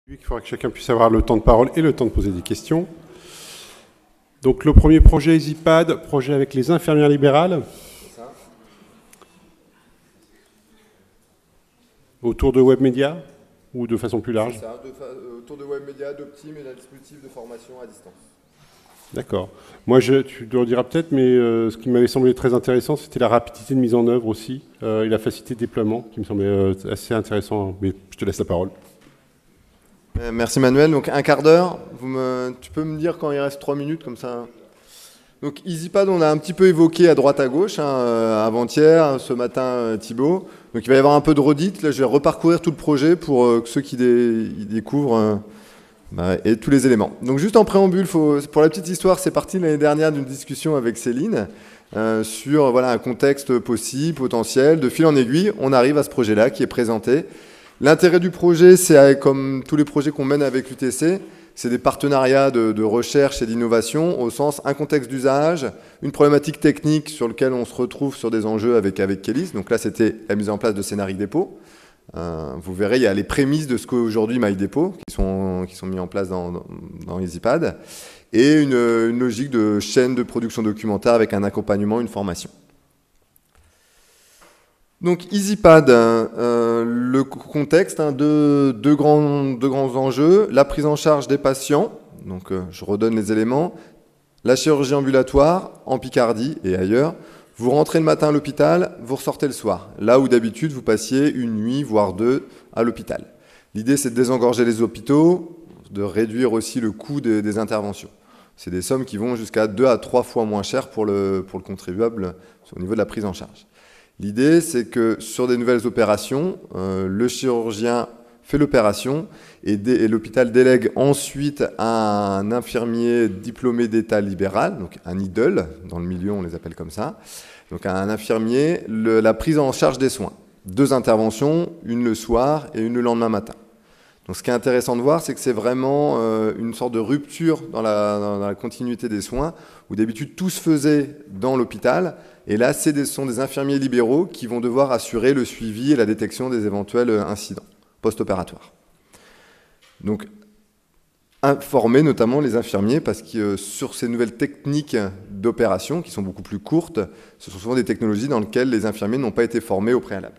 Il faudra que chacun puisse avoir le temps de parole et le temps de poser des questions. Donc le premier projet EasyPad, projet avec les infirmières libérales. Autour de WebMedia ou de façon plus large? C'est ça, autour de WebMedia, d'Optim et d'un dispositif de formation à distance. D'accord. Moi, tu le rediras peut-être, mais ce qui m'avait semblé très intéressant, c'était la rapidité de mise en œuvre aussi, et la facilité de déploiement, qui me semblait assez intéressant. Mais je te laisse la parole. Merci Manuel. Donc un quart d'heure. Tu peux me dire quand il reste 3 minutes comme ça? Donc EasyPad, on a un petit peu évoqué à droite à gauche, avant-hier, ce matin Thibaut. Donc il va y avoir un peu de redite. Là, je vais reparcourir tout le projet pour que ceux qui découvrent et tous les éléments. Donc juste en préambule, pour la petite histoire, c'est parti l'année dernière d'une discussion avec Céline sur un contexte possible, potentiel. De fil en aiguille, on arrive à ce projet-là qui est présenté. L'intérêt du projet, c'est comme tous les projets qu'on mène avec l'UTC, c'est des partenariats de recherche et d'innovation au sens un contexte d'usage, une problématique technique sur laquelle on se retrouve sur des enjeux avec Kélis. Donc là, c'était la mise en place de Scénarii Dépôt. Vous verrez, il y a les prémices de ce qu'aujourd'hui MyDépôt qui sont mis en place dans EasyPad et une logique de chaîne de production documentaire avec un accompagnement, une formation. Donc EasyPad, le contexte, deux grands enjeux, la prise en charge des patients, donc je redonne les éléments, la chirurgie ambulatoire en Picardie et ailleurs, vous rentrez le matin à l'hôpital, vous ressortez le soir, là où d'habitude vous passiez une nuit, voire 2 à l'hôpital. L'idée c'est de désengorger les hôpitaux, de réduire aussi le coût des interventions. C'est des sommes qui vont jusqu'à 2 à 3 fois moins cher pour le contribuable au niveau de la prise en charge. L'idée, c'est que sur des nouvelles opérations, le chirurgien fait l'opération et l'hôpital délègue ensuite à un infirmier diplômé d'état libéral, donc un IDEL, dans le milieu on les appelle comme ça, donc à un infirmier, la prise en charge des soins. 2 interventions, une le soir et une le lendemain matin. Donc ce qui est intéressant de voir, c'est que c'est vraiment une sorte de rupture dans la continuité des soins, où d'habitude tout se faisait dans l'hôpital, et là ce sont des infirmiers libéraux qui vont devoir assurer le suivi et la détection des éventuels incidents post-opératoires. Donc informer notamment les infirmiers, parce que sur ces nouvelles techniques d'opération, qui sont beaucoup plus courtes, ce sont souvent des technologies dans lesquelles les infirmiers n'ont pas été formés au préalable.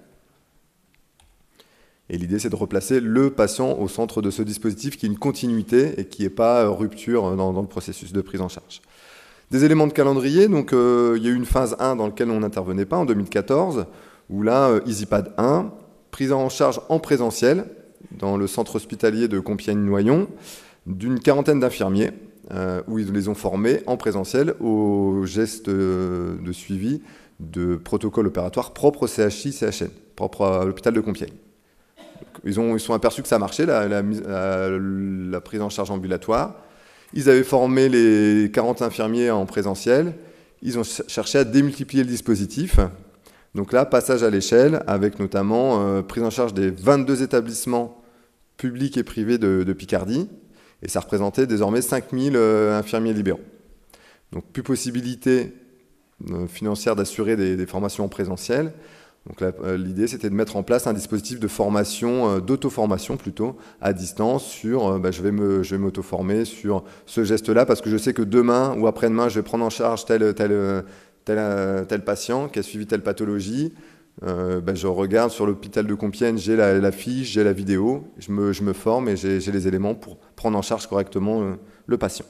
Et l'idée, c'est de replacer le patient au centre de ce dispositif qui est une continuité et qui n'est pas rupture dans le processus de prise en charge. Des éléments de calendrier, donc il y a eu une phase 1 dans laquelle on n'intervenait pas en 2014, où là, EasyPad 1, prise en charge en présentiel dans le centre hospitalier de Compiègne-Noyon, d'une quarantaine d'infirmiers, où ils les ont formés en présentiel aux gestes de suivi de protocole opératoire propre au CHI, CHN, propre à l'hôpital de Compiègne. Ils sont aperçus que ça marchait, la prise en charge ambulatoire. Ils avaient formé les 40 infirmiers en présentiel. Ils ont cherché à démultiplier le dispositif. Donc là, passage à l'échelle, avec notamment prise en charge des 22 établissements publics et privés de Picardie. Et ça représentait désormais 5000 infirmiers libéraux. Donc plus possibilité financière d'assurer des formations en présentiel. Donc l'idée, c'était de mettre en place un dispositif de formation, d'auto-formation plutôt, à distance sur je vais m'auto-former sur ce geste-là parce que je sais que demain ou après-demain, je vais prendre en charge tel patient qui a suivi telle pathologie. Je regarde sur l'hôpital de Compiègne, j'ai la fiche, j'ai la vidéo, je me forme et j'ai les éléments pour prendre en charge correctement le patient.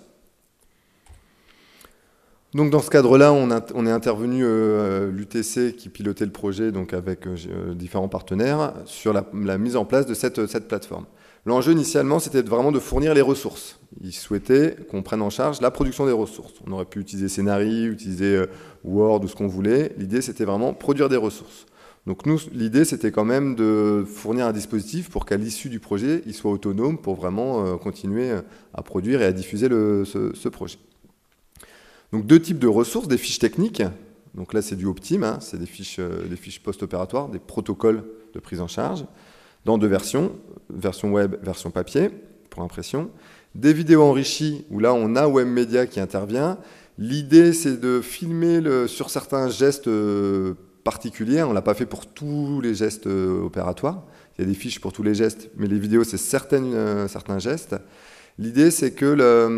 Donc dans ce cadre-là, on est intervenu l'UTC qui pilotait le projet donc avec différents partenaires sur la mise en place de cette plateforme. L'enjeu initialement, c'était vraiment de fournir les ressources. Ils souhaitaient qu'on prenne en charge la production des ressources. On aurait pu utiliser Scénarii, utiliser Word ou ce qu'on voulait. L'idée, c'était vraiment produire des ressources. Donc nous, l'idée, c'était quand même de fournir un dispositif pour qu'à l'issue du projet, il soit autonome pour vraiment continuer à produire et à diffuser ce projet. Donc 2 types de ressources, des fiches techniques, donc là c'est du Optim, c'est des fiches post-opératoires, des protocoles de prise en charge, dans 2 versions, version web, version papier, pour impression, des vidéos enrichies, où là on a WebMedia qui intervient. L'idée c'est de filmer sur certains gestes particuliers, on ne l'a pas fait pour tous les gestes opératoires, il il y a des fiches pour tous les gestes, mais les vidéos, c'est certains gestes. L'idée, c'est que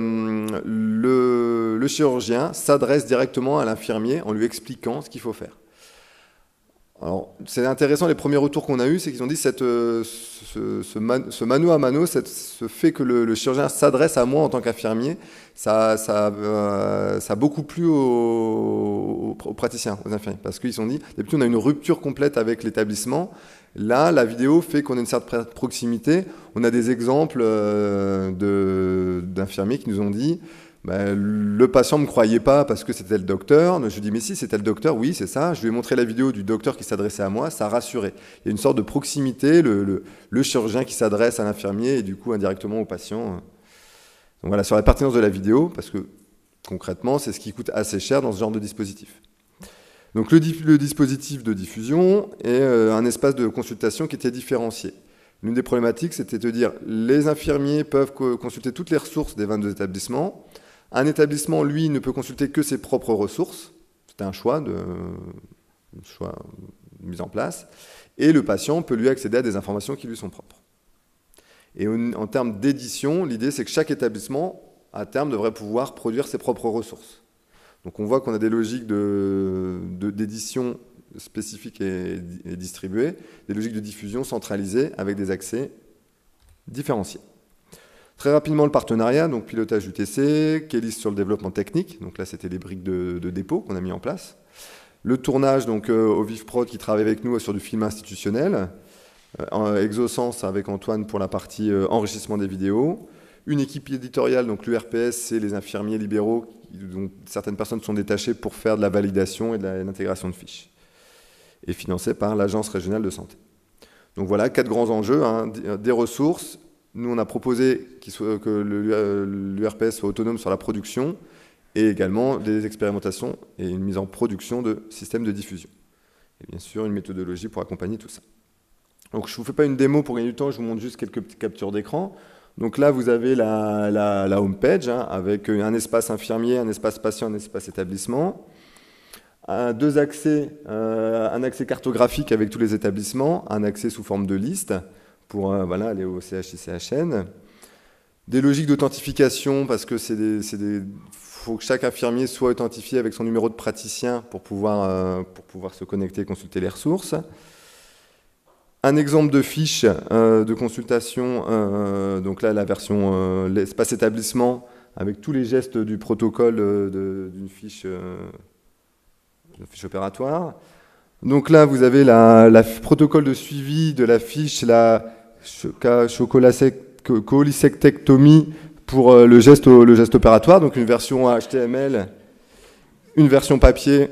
le chirurgien s'adresse directement à l'infirmier en lui expliquant ce qu'il faut faire. Alors, c'est intéressant, les premiers retours qu'on a eus, c'est qu'ils ont dit ce mano à mano, ce fait que le chirurgien s'adresse à moi en tant qu'infirmier, ça a beaucoup plu aux praticiens, aux infirmiers, parce qu'ils se sont dit, d'habitude on a une rupture complète avec l'établissement, là la vidéo fait qu'on a une certaine proximité. On a des exemples d'infirmiers qui nous ont dit, ben, le patient ne me croyait pas parce que c'était le docteur. Je lui dis, mais si, c'était le docteur, oui, c'est ça. Je lui ai montré la vidéo du docteur qui s'adressait à moi, ça a rassuré. Il y a une sorte de proximité, le chirurgien qui s'adresse à l'infirmier et du coup indirectement au patient. Donc voilà, sur la pertinence de la vidéo, parce que concrètement, c'est ce qui coûte assez cher dans ce genre de dispositif. Donc le dispositif de diffusion est un espace de consultation qui était différencié. L'une des problématiques, c'était de dire les infirmiers peuvent consulter toutes les ressources des 22 établissements. Un établissement, lui, ne peut consulter que ses propres ressources. C'était un choix mis en place. Et le patient peut lui accéder à des informations qui lui sont propres. Et en termes d'édition, l'idée, c'est que chaque établissement, à terme, devrait pouvoir produire ses propres ressources. Donc on voit qu'on a des logiques d'édition spécifiques et distribuées, des logiques de diffusion centralisées avec des accès différenciés. Très rapidement, le partenariat, donc pilotage UTC, Kélis sur le développement technique, donc là c'était les briques de dépôt qu'on a mis en place. Le tournage, donc au VivProd qui travaille avec nous sur du film institutionnel, Exosens avec Antoine pour la partie enrichissement des vidéos, une équipe éditoriale, donc l'URPS, c'est les infirmiers libéraux dont certaines personnes sont détachées pour faire de la validation et de l'intégration de fiches, et financée par l'Agence régionale de santé. Donc voilà, 4 grands enjeux, hein, des ressources. Nous, on a proposé que l'URPS soit autonome sur la production et également des expérimentations et une mise en production de systèmes de diffusion. Et bien sûr, une méthodologie pour accompagner tout ça. Donc, je ne vous fais pas une démo pour gagner du temps, je vous montre juste quelques petites captures d'écran. Donc là, vous avez la home page hein, avec un espace infirmier, un espace patient, un espace établissement. Deux accès, un accès cartographique avec tous les établissements, un accès sous forme de liste pour voilà, aller au CHI, CHN. Des logiques d'authentification parce que faut que chaque infirmier soit authentifié avec son numéro de praticien pour pouvoir se connecter et consulter les ressources. Un exemple de fiche de consultation, donc là la version l'espace établissement avec tous les gestes du protocole d'une fiche opératoire. Donc là, vous avez le protocole de suivi de la fiche, la cholecystectomie pour le geste opératoire, donc une version HTML, une version papier,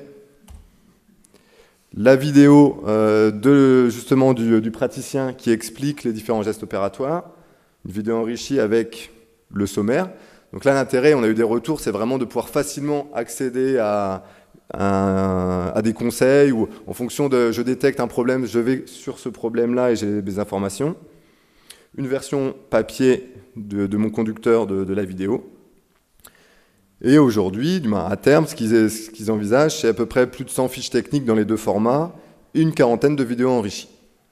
la vidéo justement du praticien qui explique les différents gestes opératoires, une vidéo enrichie avec le sommaire. Donc là, l'intérêt, on a eu des retours, c'est vraiment de pouvoir facilement accéder à des conseils ou en fonction de je détecte un problème, je vais sur ce problème-là et j'ai des informations. Une version papier de mon conducteur de la vidéo. Et aujourd'hui, à terme, ce qu'ils envisagent, c'est à peu près plus de 100 fiches techniques dans les deux formats et une quarantaine de vidéos enrichies.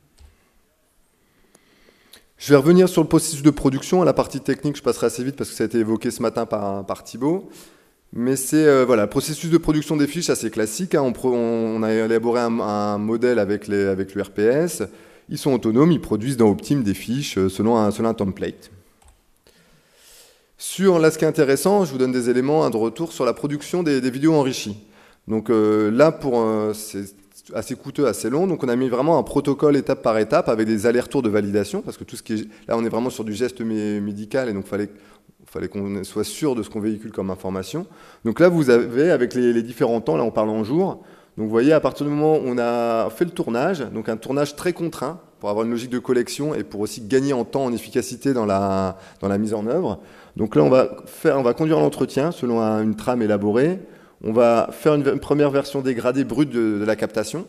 Je vais revenir sur le processus de production. À la partie technique, je passerai assez vite parce que ça a été évoqué ce matin par Thibaut. Mais c'est voilà, le processus de production des fiches assez classique. Hein. On a élaboré un modèle avec l'URPS. Ils sont autonomes, ils produisent dans Optime des fiches selon un template. Là, ce qui est intéressant, je vous donne des éléments de retour sur la production des vidéos enrichies. Donc là, c'est assez coûteux, assez long. Donc on a mis vraiment un protocole étape par étape avec des allers-retours de validation parce que tout ce qui est là, on est vraiment sur du geste médical et donc fallait qu'on soit sûr de ce qu'on véhicule comme information. Donc là, vous avez, avec les différents temps, là on parle en jours, donc vous voyez, à partir du moment où on a fait le tournage, donc un tournage très contraint, pour avoir une logique de collection et pour aussi gagner en temps, en efficacité dans la mise en œuvre. Donc là, on va conduire l'entretien selon une trame élaborée, on va faire une première version dégradée brute de la captation.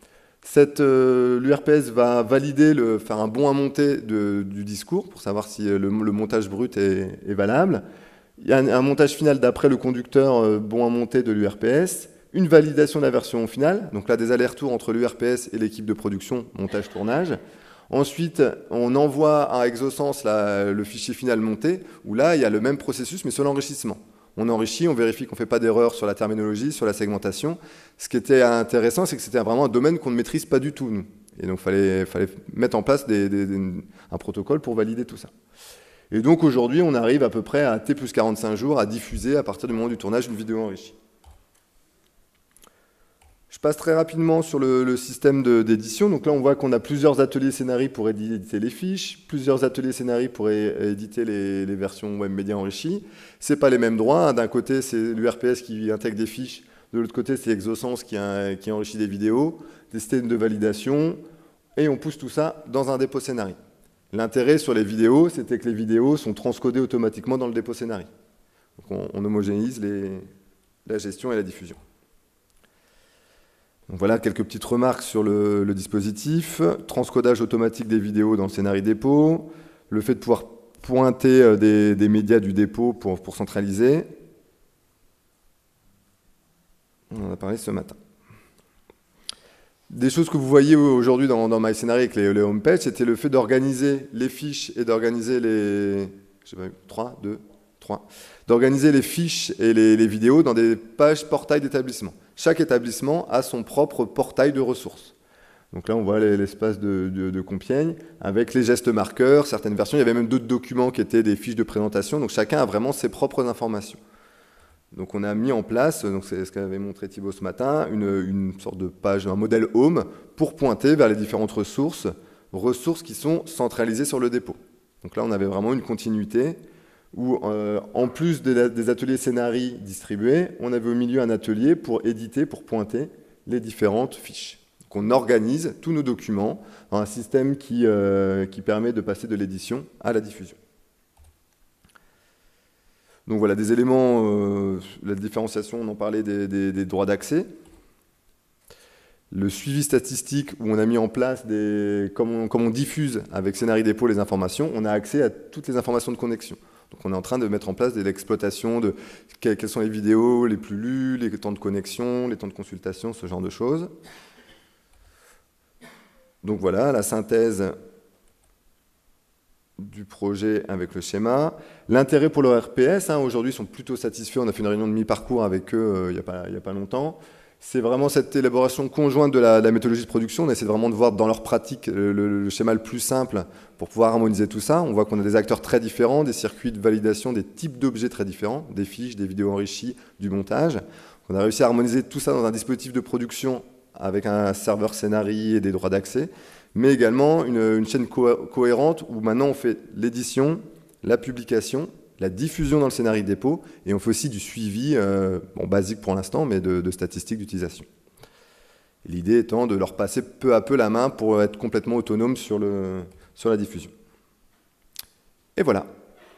L'URPS va valider, faire un bon à monter du discours pour savoir si le montage brut est valable. Il y a un montage final d'après le conducteur bon à monter de l'URPS, une validation de la version finale, donc là des allers-retours entre l'URPS et l'équipe de production, montage-tournage. Ensuite, on envoie à Exosens le fichier final monté, où là, il y a le même processus, mais sur l'enrichissement. On enrichit, on vérifie qu'on ne fait pas d'erreur sur la terminologie, sur la segmentation. Ce qui était intéressant, c'est que c'était vraiment un domaine qu'on ne maîtrise pas du tout, nous. Et donc, il fallait mettre en place un protocole pour valider tout ça. Et donc, aujourd'hui, on arrive à peu près à T plus 45 jours à diffuser, à partir du moment du tournage, une vidéo enrichie. Je passe très rapidement sur le système d'édition. Donc là, on voit qu'on a plusieurs ateliers scénarii pour éditer les fiches, plusieurs ateliers scénarii pour éditer les versions web média enrichies. Ce n'est pas les mêmes droits. D'un côté, c'est l'URPS qui intègre des fiches. De l'autre côté, c'est Exosens qui enrichit des vidéos, des systèmes de validation. Et on pousse tout ça dans un dépôt scénarii. L'intérêt sur les vidéos, c'était que les vidéos sont transcodées automatiquement dans le dépôt scénarii. Donc on homogénise la gestion et la diffusion. Donc voilà quelques petites remarques sur le dispositif. Transcodage automatique des vidéos dans le scénarii dépôt. Le fait de pouvoir pointer des médias du dépôt pour centraliser. On en a parlé ce matin. Des choses que vous voyez aujourd'hui dans MyScénarii avec les homepages, c'était le fait d'organiser les fiches et d'organiser les... Je sais pas, 3. D'organiser les fiches et les vidéos dans des pages portail d'établissement. Chaque établissement a son propre portail de ressources. Donc là, on voit l'espace de Compiègne avec les gestes marqueurs, certaines versions. Il y avait même d'autres documents qui étaient des fiches de présentation. Donc chacun a vraiment ses propres informations. Donc on a mis en place, c'est ce qu'avait montré Thibaut ce matin, une sorte de page, un modèle home pour pointer vers les différentes ressources qui sont centralisées sur le dépôt. Donc là, on avait vraiment une continuité où, en plus des ateliers scénarii distribués, on avait au milieu un atelier pour éditer, pour pointer les différentes fiches. Donc on organise tous nos documents dans un système qui permet de passer de l'édition à la diffusion. Donc voilà, des éléments, la différenciation, on en parlait des droits d'accès. Le suivi statistique, où on a mis en place, comme on diffuse avec Scénarii Dépôt les informations, on a accès à toutes les informations de connexion. Donc on est en train de mettre en place de l'exploitation de quelles sont les vidéos les plus lues, les temps de connexion, les temps de consultation, ce genre de choses. Donc voilà, la synthèse du projet avec le schéma. L'intérêt pour le RPS, aujourd'hui, ils sont plutôt satisfaits. On a fait une réunion de mi-parcours avec eux il n'y a pas longtemps. C'est vraiment cette élaboration conjointe de la méthodologie de production. On essaie vraiment de voir dans leur pratique le schéma le plus simple pour pouvoir harmoniser tout ça. On voit qu'on a des acteurs très différents, des circuits de validation, des types d'objets très différents, des fiches, des vidéos enrichies, du montage. On a réussi à harmoniser tout ça dans un dispositif de production avec un serveur scénarii et des droits d'accès, mais également une chaîne cohérente où maintenant on fait l'édition, la publication, la diffusion dans le scénarii dépôt, et on fait aussi du suivi, basique pour l'instant, mais de statistiques d'utilisation. L'idée étant de leur passer peu à peu la main pour être complètement autonome sur la diffusion. Et voilà.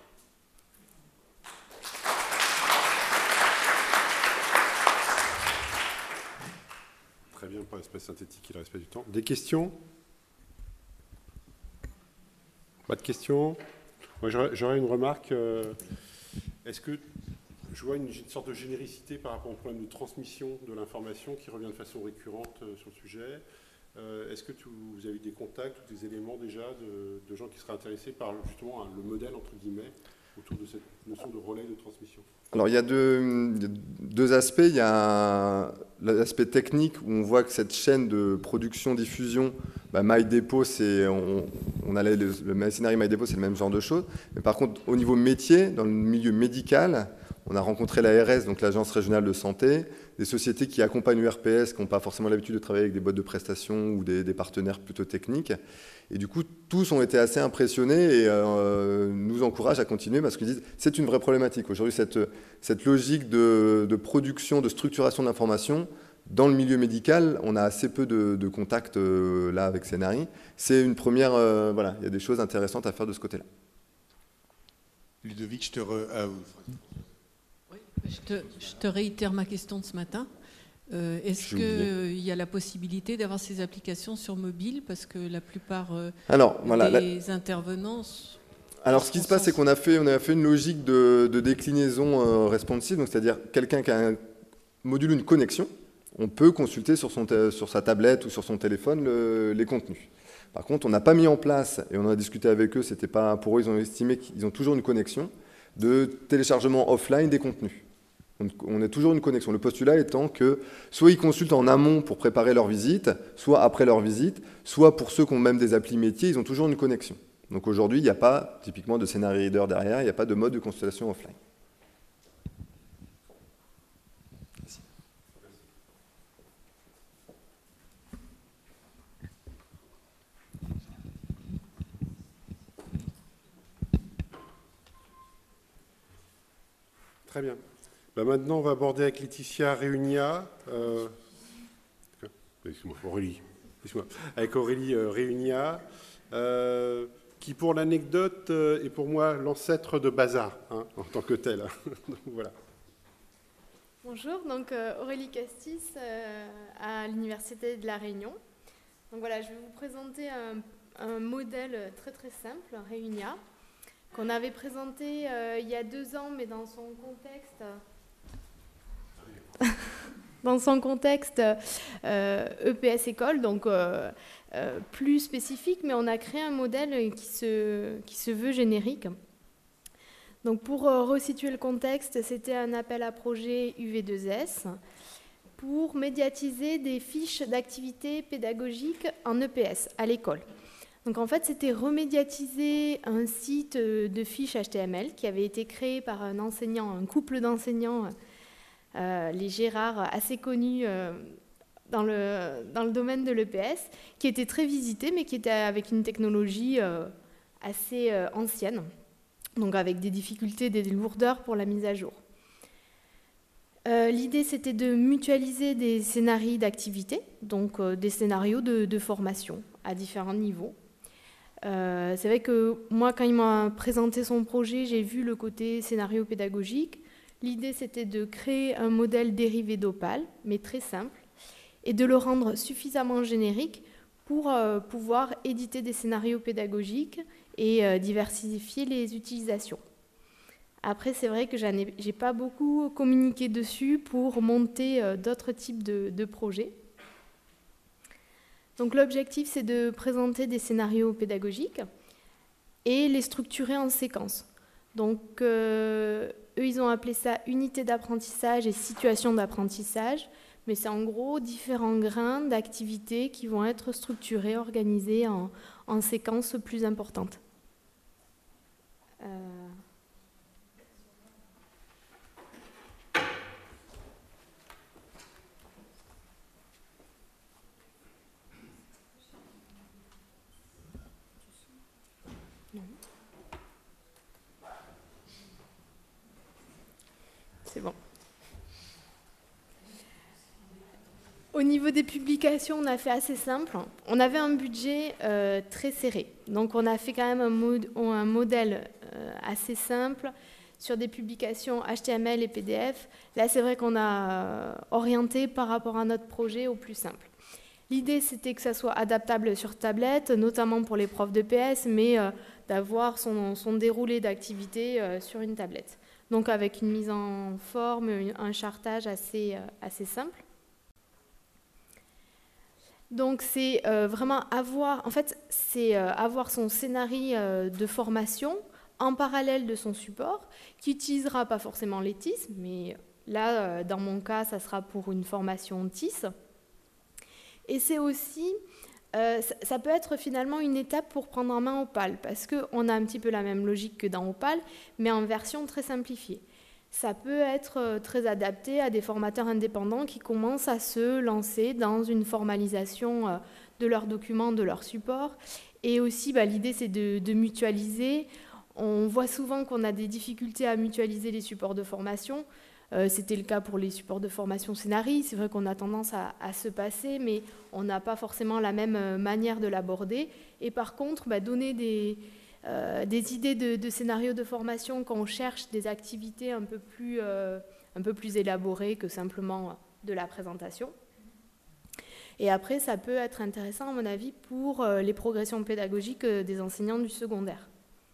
Très bien pour l'aspect synthétique et le respect du temps. Des questions? Pas de questions? Moi, j'aurais une remarque. Est-ce que je vois une sorte de généricité par rapport au problème de transmission de l'information qui revient de façon récurrente sur le sujet? Est-ce que vous avez des contacts ou des éléments déjà de gens qui seraient intéressés par justement le modèle, entre guillemets, autour de cette notion de relais de transmission? Alors, il y a deux aspects. Il y a l'aspect technique où on voit que cette chaîne de production-diffusion, MyDepot, on a le MyScénarii MyDepot, c'est le même genre de choses. Mais par contre, au niveau métier, dans le milieu médical, on a rencontré l'ARS, donc l'Agence régionale de santé, des sociétés qui accompagnent l'URPS, qui n'ont pas forcément l'habitude de travailler avec des boîtes de prestations ou des partenaires plutôt techniques. Et du coup, tous ont été assez impressionnés et nous encouragent à continuer parce qu'ils disent que c'est une vraie problématique. Aujourd'hui, cette logique de production, de structuration de l'information, dans le milieu médical, on a assez peu de contacts là avec Scénarii. C'est une première... voilà, il y a des choses intéressantes à faire de ce côté-là. Ludovic, je te réitère ma question de ce matin. Est-ce qu'il y a la possibilité d'avoir ces applications sur mobile? Parce que la plupart des intervenants... Alors, ce qui se passe, c'est qu'on a fait une logique de déclinaison responsive, c'est-à-dire quelqu'un qui a un module, une connexion, on peut consulter sur sa tablette ou sur son téléphone les contenus. Par contre, on n'a pas mis en place, et on a discuté avec eux, c'était pas pour eux, ils ont estimé qu'ils ont toujours une connexion de téléchargement offline des contenus. On a toujours une connexion. Le postulat étant que soit ils consultent en amont pour préparer leur visite, soit après leur visite, soit pour ceux qui ont même des applis métiers, ils ont toujours une connexion. Donc aujourd'hui, il n'y a pas typiquement de Scenario Reader derrière, il n'y a pas de mode de consultation offline. Très bien. Maintenant, on va aborder avec Laetitia Réunia, avec Aurélie Réunia, qui, pour l'anecdote, est pour moi l'ancêtre de Bazar, hein, en tant que tel. Donc, voilà. Bonjour, donc Aurélie Castis à l'Université de La Réunion. Donc voilà, je vais vous présenter un modèle très très simple, Réunia, qu'on avait présenté il y a 2 ans, mais dans son contexte... dans son contexte EPS école, donc plus spécifique, mais on a créé un modèle qui se veut générique. Donc pour resituer le contexte, c'était un appel à projet UV2S pour médiatiser des fiches d'activités pédagogiques en EPS à l'école. Donc en fait, c'était remédiatiser un site de fiches HTML qui avait été créé par un enseignant, un couple d'enseignants, les Gérard, assez connus dans le domaine de l'EPS, qui était très visité, mais qui était avec une technologie assez ancienne, donc avec des difficultés, des lourdeurs pour la mise à jour. L'idée, c'était de mutualiser des scénarios d'activité, donc des scénarios de formation à différents niveaux. C'est vrai que moi, quand il m'a présenté son projet, j'ai vu le côté scénario pédagogique. L'idée, c'était de créer un modèle dérivé d'Opal, mais très simple, et de le rendre suffisamment générique pour pouvoir éditer des scénarios pédagogiques et diversifier les utilisations. Après, c'est vrai que j'ai pas beaucoup communiqué dessus pour monter d'autres types de projets. Donc l'objectif, c'est de présenter des scénarios pédagogiques et les structurer en séquences. Donc, eux, ils ont appelé ça unité d'apprentissage et situation d'apprentissage, mais c'est en gros différents grains d'activités qui vont être structurés, organisés en séquences plus importantes. C'est bon. Au niveau des publications, on a fait assez simple. On avait un budget très serré. Donc on a fait quand même un modèle assez simple sur des publications HTML et PDF. Là, c'est vrai qu'on a orienté par rapport à notre projet au plus simple. L'idée, c'était que ça soit adaptable sur tablette, notamment pour les profs de PS, mais d'avoir son déroulé d'activité sur une tablette. Donc avec une mise en forme, un chartage assez simple. Donc c'est vraiment avoir son scénario de formation en parallèle de son support, qui n'utilisera pas forcément les TIS, mais là, dans mon cas, ça sera pour une formation TIS. Et c'est aussi, ça peut être finalement une étape pour prendre en main Opal, parce qu'on a un petit peu la même logique que dans Opal, mais en version très simplifiée. Ça peut être très adapté à des formateurs indépendants qui commencent à se lancer dans une formalisation de leurs documents, de leur support. Et aussi, l'idée, c'est de mutualiser. On voit souvent qu'on a des difficultés à mutualiser les supports de formation. C'était le cas pour les supports de formation Scénarii. C'est vrai qu'on a tendance à se passer, mais on n'a pas forcément la même manière de l'aborder. Et par contre, donner des idées de scénarios de formation quand on cherche des activités un peu plus élaborées que simplement de la présentation. Et après, ça peut être intéressant, à mon avis, pour les progressions pédagogiques des enseignants du secondaire.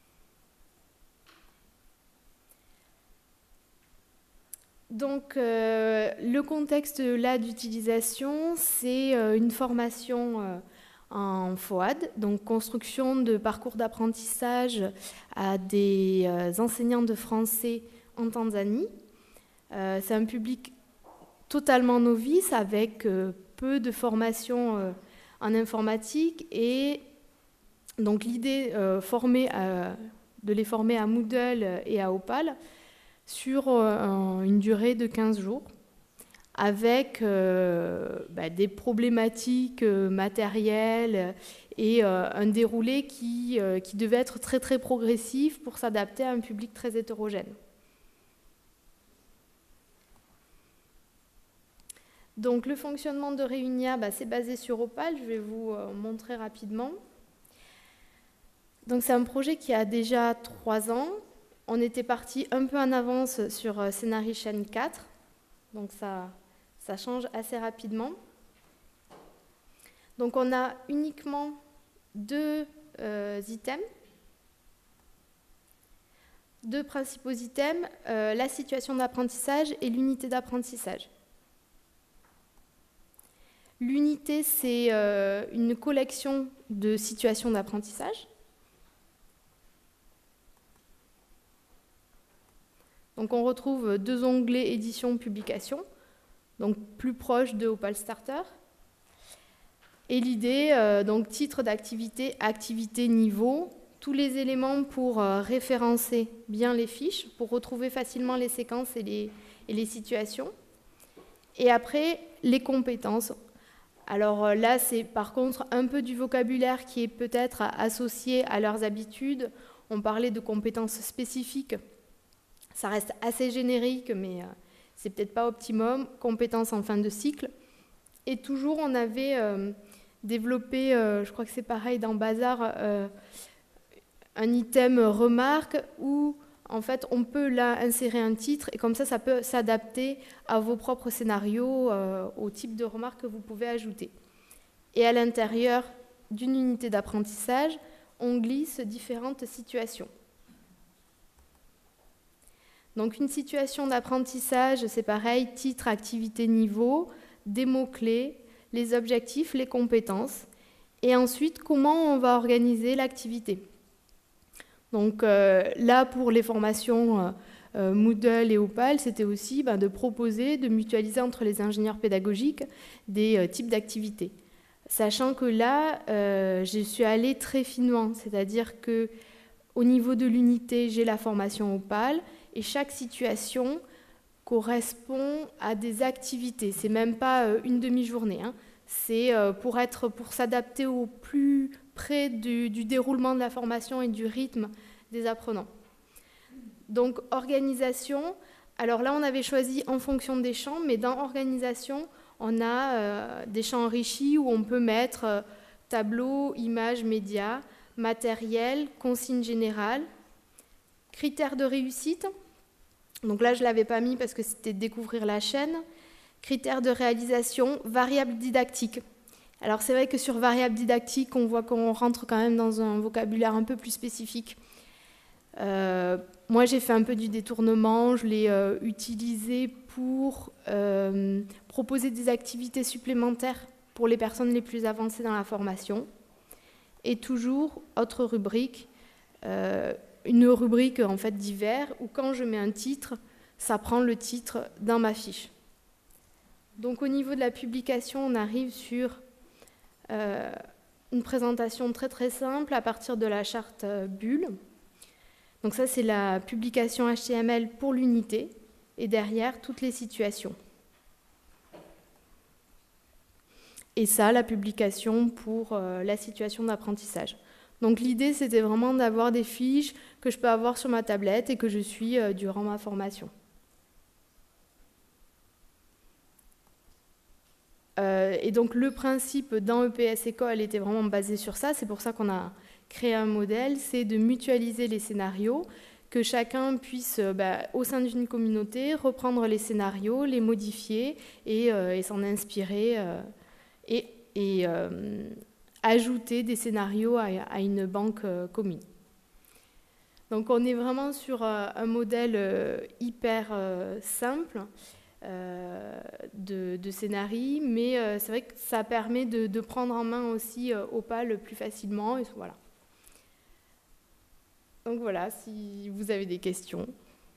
Donc, le contexte là d'utilisation, c'est une formation en FOAD, donc construction de parcours d'apprentissage à des enseignants de français en Tanzanie. C'est un public totalement novice avec peu de formation en informatique et donc l'idée de les former à Moodle et à Opal sur une durée de 15 jours avec des problématiques matérielles et un déroulé qui devait être très très progressif pour s'adapter à un public très hétérogène. Donc le fonctionnement de Réunia, c'est basé sur Opal, je vais vous montrer rapidement. Donc c'est un projet qui a déjà 3 ans. On était parti un peu en avance sur Scénarii Chaîne 4, donc ça change assez rapidement. Donc on a uniquement 2 items, 2 principaux items, la situation d'apprentissage et l'unité d'apprentissage. L'unité, c'est une collection de situations d'apprentissage. Donc on retrouve 2 onglets édition, publication, donc plus proche de Opal Starter. Et l'idée, donc titre d'activité, activité, niveau, tous les éléments pour référencer bien les fiches, pour retrouver facilement les séquences et les situations. Et après, les compétences. Alors là, c'est par contre un peu du vocabulaire qui est peut-être associé à leurs habitudes. On parlait de compétences spécifiques. Ça reste assez générique, mais c'est peut-être pas optimum. Compétences en fin de cycle. Et toujours, on avait développé, je crois que c'est pareil dans Bazar, un item remarque où, en fait, on peut là insérer un titre et comme ça peut s'adapter à vos propres scénarios, au type de remarque que vous pouvez ajouter. Et à l'intérieur d'une unité d'apprentissage, on glisse différentes situations. Donc une situation d'apprentissage, c'est pareil, titre, activité, niveau, des mots-clés, les objectifs, les compétences, et ensuite comment on va organiser l'activité. Donc là, pour les formations Moodle et Opal, c'était aussi de proposer, de mutualiser entre les ingénieurs pédagogiques des types d'activités. Sachant que là, je suis allée très finement, c'est-à-dire qu'au niveau de l'unité, j'ai la formation Opal, et chaque situation correspond à des activités. C'est même pas une demi-journée, hein. C'est pour s'adapter au plus près du déroulement de la formation et du rythme des apprenants. Donc organisation, alors là on avait choisi en fonction des champs, mais dans organisation, on a des champs enrichis où on peut mettre tableau, images, médias, matériel, consignes générales, critères de réussite. Donc là, je ne l'avais pas mis parce que c'était découvrir la chaîne. Critères de réalisation, variables didactiques. Alors c'est vrai que sur variables didactiques, on voit qu'on rentre quand même dans un vocabulaire un peu plus spécifique. Moi, j'ai fait un peu du détournement. Je l'ai utilisé pour proposer des activités supplémentaires pour les personnes les plus avancées dans la formation. Et toujours, autre rubrique, une rubrique en fait divers où quand je mets un titre, ça prend le titre dans ma fiche. Donc au niveau de la publication, on arrive sur une présentation très très simple à partir de la charte bulle. Donc ça c'est la publication HTML pour l'unité et derrière toutes les situations. Et ça, la publication pour la situation d'apprentissage. Donc l'idée, c'était vraiment d'avoir des fiches que je peux avoir sur ma tablette et que je suis durant ma formation. Et donc le principe dans EPS École était vraiment basé sur ça. C'est pour ça qu'on a créé un modèle, c'est de mutualiser les scénarios, que chacun puisse, au sein d'une communauté, reprendre les scénarios, les modifier et s'en inspirer et ajouter des scénarios à une banque commune. Donc on est vraiment sur un modèle hyper simple. de scénarii, mais c'est vrai que ça permet de prendre en main aussi Opal plus facilement. Et voilà. Donc voilà, si vous avez des questions.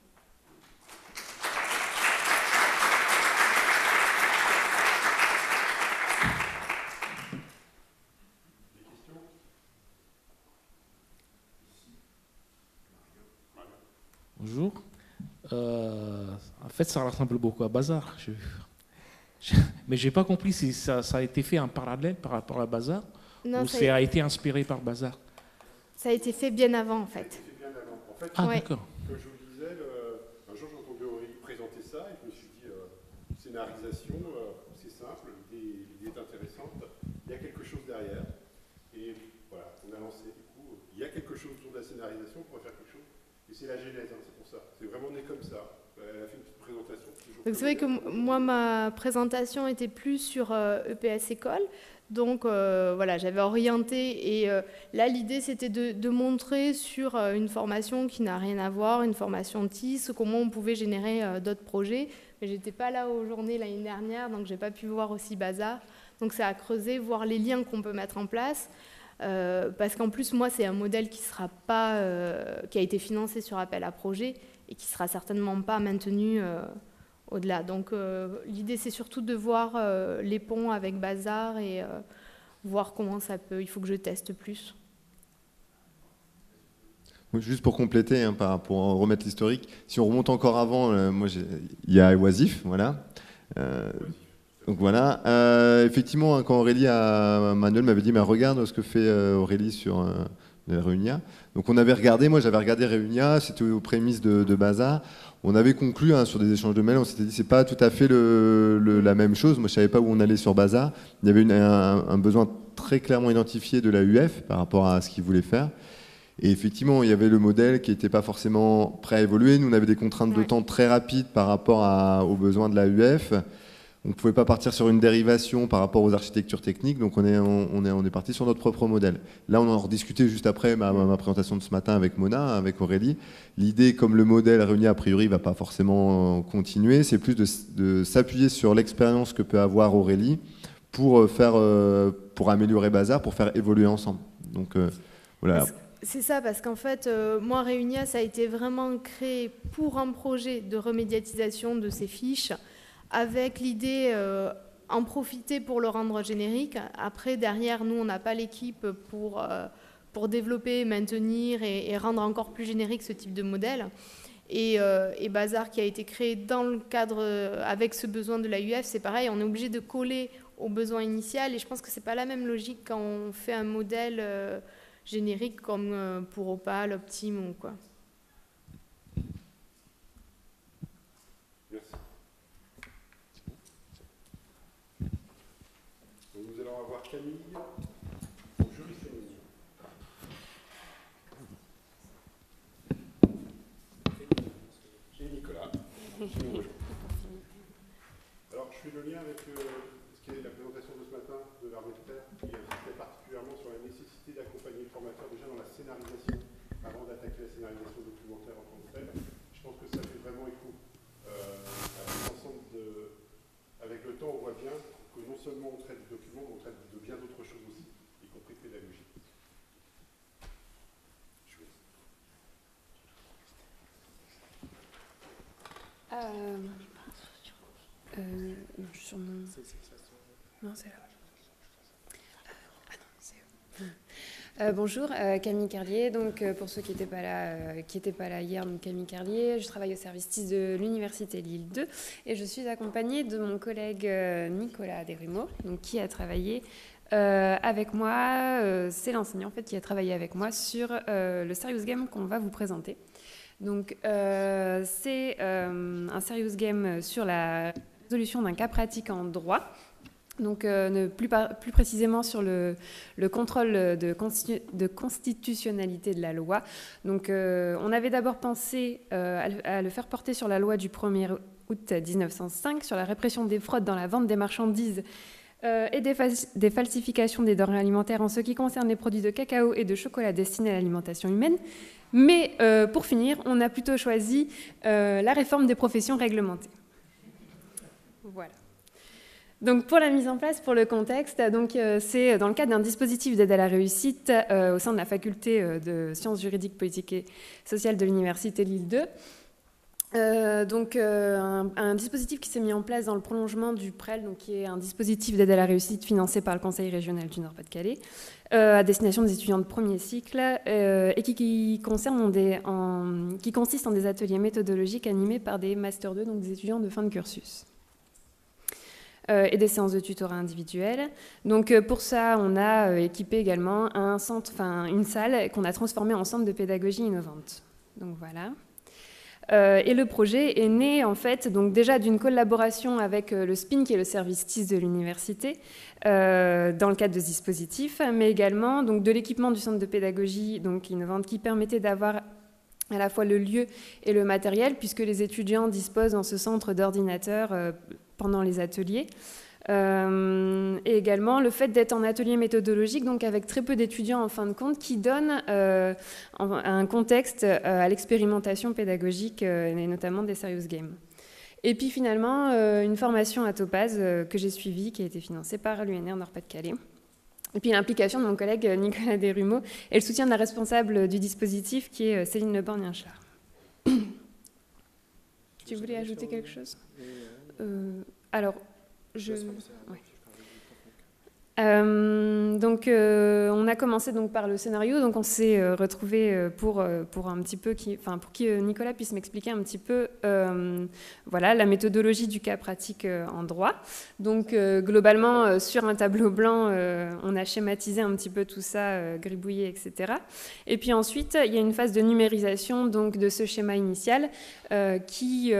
Bonjour. En fait, ça ressemble beaucoup à Bazar. Mais je n'ai pas compris si ça a été fait en parallèle par rapport à Bazar ou ça a été inspiré par Bazar. Ça a été fait bien avant, en fait. D'accord. Comme je vous le disais, un jour j'ai entendu Aurélie présenter ça et je me suis dit, scénarisation, c'est simple, l'idée est intéressante, il y a quelque chose derrière. Et voilà, on a lancé, du coup, il y a quelque chose autour de la scénarisation, on pourrait faire quelque chose. Et c'est la genèse, c'est pour ça. C'est vraiment né comme ça. Elle a fait une petite présentation. Donc c'est vrai que moi, ma présentation était plus sur EPS École. Donc voilà, j'avais orienté et là l'idée c'était de montrer sur une formation qui n'a rien à voir, une formation TIS, comment on pouvait générer d'autres projets. Mais j'étais pas là aux journées l'année dernière, donc j'ai pas pu voir aussi Bazar. Donc ça a creusé, voir les liens qu'on peut mettre en place. Parce qu'en plus, moi, c'est un modèle qui sera pas, qui a été financé sur appel à projet et qui sera certainement pas maintenu au-delà. Donc, l'idée, c'est surtout de voir les ponts avec Bazar et voir comment ça peut. Il faut que je teste plus. Juste pour compléter, hein, pour remettre l'historique, si on remonte encore avant, il y a Oisif, voilà. Donc voilà, effectivement, hein, quand Manuel m'avait dit, mais regarde ce que fait Aurélie sur Reunia. Donc on avait regardé, moi j'avais regardé Reunia, c'était aux prémices de Bazar. On avait conclu sur des échanges de mails, on s'était dit c'est pas tout à fait la même chose. Moi je savais pas où on allait sur Bazar. Il y avait un besoin très clairement identifié de la UF par rapport à ce qu'ils voulaient faire. Et effectivement, il y avait le modèle qui n'était pas forcément prêt à évoluer. Nous, on avait des contraintes de temps très rapides par rapport aux besoins de la UF. On ne pouvait pas partir sur une dérivation par rapport aux architectures techniques, donc on est parti sur notre propre modèle. Là, on en rediscutait juste après ma présentation de ce matin avec Mona, avec Aurélie. L'idée, comme le modèle réuni a priori ne va pas forcément continuer, c'est plus de s'appuyer sur l'expérience que peut avoir Aurélie pour améliorer Bazar, pour faire évoluer ensemble. Donc voilà. C'est ça, parce qu'en fait, moi, Reunia, ça a été vraiment créé pour un projet de remédiatisation de ces fiches, avec l'idée en profiter pour le rendre générique. Après, derrière, nous, on n'a pas l'équipe pour développer, maintenir et rendre encore plus générique ce type de modèle. Et Bazar, qui a été créé dans le cadre, avec ce besoin de la UF, c'est pareil, on est obligé de coller au besoin initial. Et je pense que ce n'est pas la même logique quand on fait un modèle générique comme pour Opal, Optime ou quoi. Nous allons avoir Camille, juriste féminine. Et Nicolas, qui nous rejoint. Alors, je fais le lien avec ce qui est la présentation de ce matin de l'armée de terre, qui insistait particulièrement sur la nécessité d'accompagner le formateur déjà dans la scénarisation, avant d'attaquer la scénarisation documentaire en tant que telle. Je pense que ça fait vraiment écho à l'ensemble de... Avec le temps, on voit bien que non seulement on traite du document, mais on traite de bien d'autres choses aussi, y compris de pédagogie. Sur mon... Non, c'est là. Bonjour, Camille Carlier. Donc, pour ceux qui n'étaient pas là hier, donc Camille Carlier, je travaille au service TIS de l'Université Lille 2 et je suis accompagnée de mon collègue Nicolas Desrumeaux, donc qui a travaillé avec moi. C'est l'enseignant en fait qui a travaillé avec moi sur le Serious Game qu'on va vous présenter. Donc, c'est un Serious Game sur la résolution d'un cas pratique en droit. Donc, plus précisément sur le contrôle de constitutionnalité de la loi. Donc, on avait d'abord pensé à le faire porter sur la loi du 1er août 1905, sur la répression des fraudes dans la vente des marchandises et des falsifications des denrées alimentaires en ce qui concerne les produits de cacao et de chocolat destinés à l'alimentation humaine. Mais pour finir, on a plutôt choisi la réforme des professions réglementées. Voilà. Donc pour la mise en place, pour le contexte, c'est dans le cadre d'un dispositif d'aide à la réussite au sein de la faculté de sciences juridiques, politiques et sociales de l'université Lille 2. Un dispositif qui s'est mis en place dans le prolongement du PREL, donc qui est un dispositif d'aide à la réussite financé par le Conseil régional du Nord-Pas-de-Calais, à destination des étudiants de premier cycle, et qui consiste en des ateliers méthodologiques animés par des Master 2, donc des étudiants de fin de cursus. Et des séances de tutorat individuelles. Donc pour ça, on a équipé également une salle qu'on a transformée en centre de pédagogie innovante. Donc voilà. Et le projet est né en fait donc déjà d'une collaboration avec le SPIN, qui est le service TIS de l'université, dans le cadre de ce dispositif, mais également donc, de l'équipement du centre de pédagogie donc, innovante, qui permettait d'avoir à la fois le lieu et le matériel, puisque les étudiants disposent dans ce centre d'ordinateurs pendant les ateliers. Et également le fait d'être en atelier méthodologique, donc avec très peu d'étudiants en fin de compte, qui donne un contexte à l'expérimentation pédagogique, et notamment des serious games. Et puis finalement, une formation à Topaz que j'ai suivie, qui a été financée par l'UNR Nord-Pas-de-Calais. Et puis l'implication de mon collègue Nicolas Desrumeaux et le soutien de la responsable du dispositif, qui est Céline Leborgne-Hinchard. Tu voulais ajouter quelque chose ? Alors, on a commencé donc par le scénario, donc on s'est retrouvé pour un petit peu pour que Nicolas puisse m'expliquer un petit peu la méthodologie du cas pratique en droit. Donc globalement sur un tableau blanc, on a schématisé un petit peu tout ça, gribouillé, etc. Et puis ensuite il y a une phase de numérisation donc de ce schéma initial qui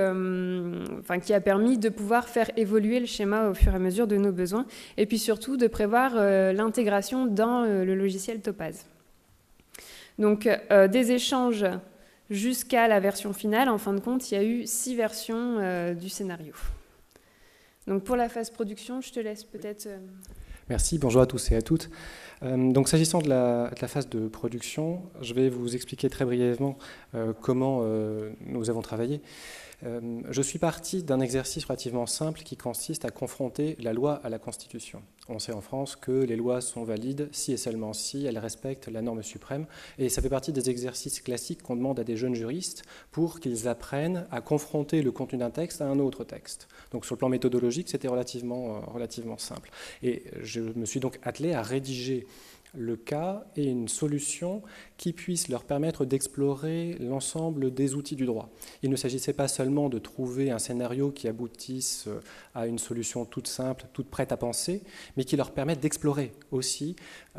a permis de pouvoir faire évoluer le schéma au fur et à mesure de nos besoins, et puis surtout de prévoir l'intégration dans le logiciel Topaz. Donc des échanges jusqu'à la version finale. En fin de compte, il y a eu 6 versions du scénario. Donc pour la phase production, je te laisse peut-être... Merci, bonjour à tous et à toutes. Donc s'agissant de la phase de production, je vais vous expliquer très brièvement comment nous avons travaillé. Je suis parti d'un exercice relativement simple qui consiste à confronter la loi à la Constitution. On sait en France que les lois sont valides si et seulement si elles respectent la norme suprême, et ça fait partie des exercices classiques qu'on demande à des jeunes juristes pour qu'ils apprennent à confronter le contenu d'un texte à un autre texte. Donc sur le plan méthodologique, c'était relativement simple. Et je me suis donc attelé à rédiger le cas et une solution qui puisse leur permettre d'explorer l'ensemble des outils du droit. Il ne s'agissait pas seulement de trouver un scénario qui aboutisse à une solution toute simple, toute prête à penser, mais qui leur permette d'explorer aussi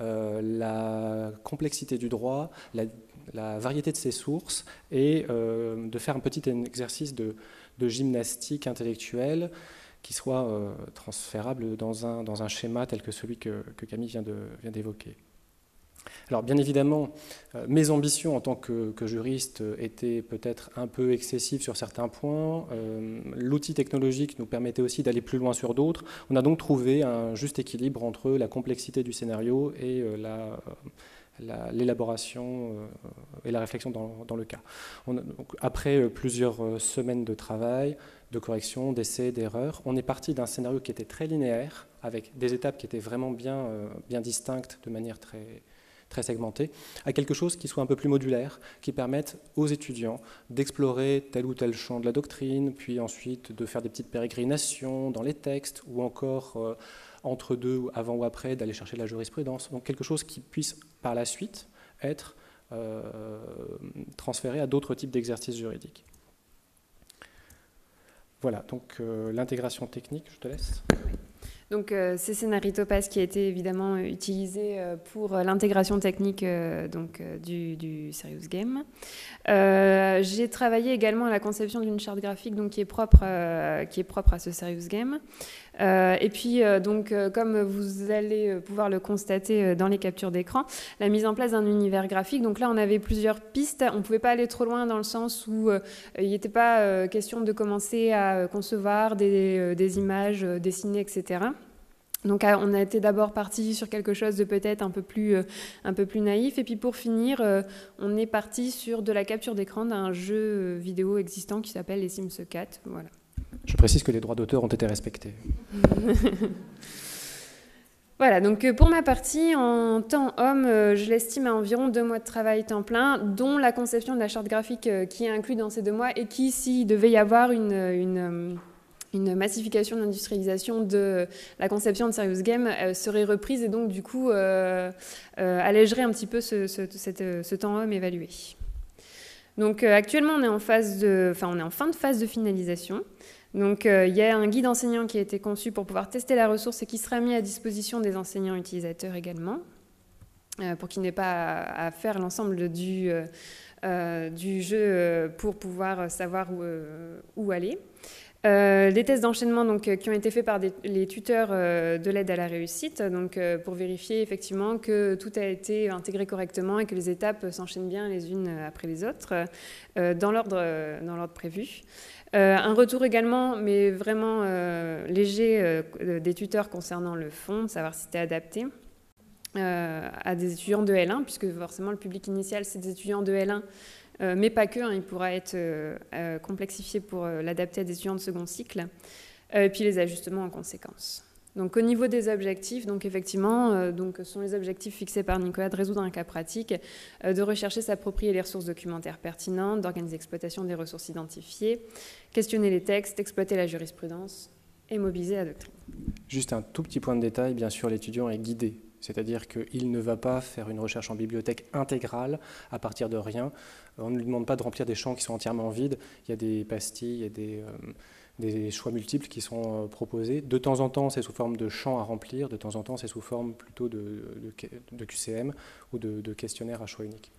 la complexité du droit, la variété de ses sources, et de faire un petit exercice de gymnastique intellectuelle qui soit transférable dans un schéma tel que celui que Camille vient d'évoquer. Alors bien évidemment, mes ambitions en tant que juriste étaient peut-être un peu excessives sur certains points. L'outil technologique nous permettait aussi d'aller plus loin sur d'autres. On a donc trouvé un juste équilibre entre la complexité du scénario et l'élaboration et la réflexion dans le cas. Donc, après plusieurs semaines de travail, de correction, d'essais, d'erreurs, on est parti d'un scénario qui était très linéaire, avec des étapes qui étaient vraiment bien distinctes de manière très segmentée, à quelque chose qui soit un peu plus modulaire, qui permette aux étudiants d'explorer tel ou tel champ de la doctrine, puis ensuite de faire des petites pérégrinations dans les textes, ou encore entre deux, avant ou après, d'aller chercher de la jurisprudence. Donc quelque chose qui puisse par la suite être transféré à d'autres types d'exercices juridiques. Voilà, donc l'intégration technique, je te laisse. Donc c'est Scénarii Topaz qui a été évidemment utilisé pour l'intégration technique du Serious Game. J'ai travaillé également à la conception d'une charte graphique donc, qui est propre à ce Serious Game. Et puis, comme vous allez pouvoir le constater dans les captures d'écran, la mise en place d'un univers graphique. Donc là, on avait plusieurs pistes. On ne pouvait pas aller trop loin dans le sens où il n'était pas question de commencer à concevoir des images dessinées, etc. Donc on a été d'abord parti sur quelque chose de peut-être un peu plus naïf, et puis pour finir, on est parti sur de la capture d'écran d'un jeu vidéo existant qui s'appelle les Sims 4. Voilà. Je précise que les droits d'auteur ont été respectés. Voilà, donc pour ma partie, en temps homme, je l'estime à environ 2 mois de travail temps plein, dont la conception de la charte graphique qui est inclue dans ces 2 mois et qui, s'il devait y avoir une massification de l'industrialisation de la conception de Serious Game, serait reprise et donc du coup allégerait un petit peu ce temps homme évalué. Donc actuellement, on est en fin de phase de finalisation. Donc, il y a un guide enseignant qui a été conçu pour pouvoir tester la ressource et qui sera mis à disposition des enseignants utilisateurs également, pour qu'ils n'aient pas à faire l'ensemble du jeu pour pouvoir savoir où aller. Des tests d'enchaînement qui ont été faits par les tuteurs de l'aide à la réussite, donc pour vérifier effectivement que tout a été intégré correctement et que les étapes s'enchaînent bien les unes après les autres dans l'ordre prévu. Un retour également, mais vraiment léger, des tuteurs concernant le fond, savoir si c'était adapté à des étudiants de L1, puisque forcément le public initial c'est des étudiants de L1, mais pas que, il pourra être complexifié pour l'adapter à des étudiants de second cycle, et puis les ajustements en conséquence. Donc au niveau des objectifs, donc effectivement, ce sont les objectifs fixés par Nicolas de résoudre un cas pratique, de rechercher, s'approprier les ressources documentaires pertinentes, d'organiser l'exploitation des ressources identifiées, questionner les textes, exploiter la jurisprudence et mobiliser la doctrine. Juste un tout petit point de détail, bien sûr l'étudiant est guidé, c'est-à-dire qu'il ne va pas faire une recherche en bibliothèque intégrale à partir de rien. On ne lui demande pas de remplir des champs qui sont entièrement vides, il y a des pastilles, il y a des choix multiples qui sont proposés. De temps en temps, c'est sous forme de champs à remplir, de temps en temps, c'est sous forme plutôt de QCM ou de questionnaires à choix unique.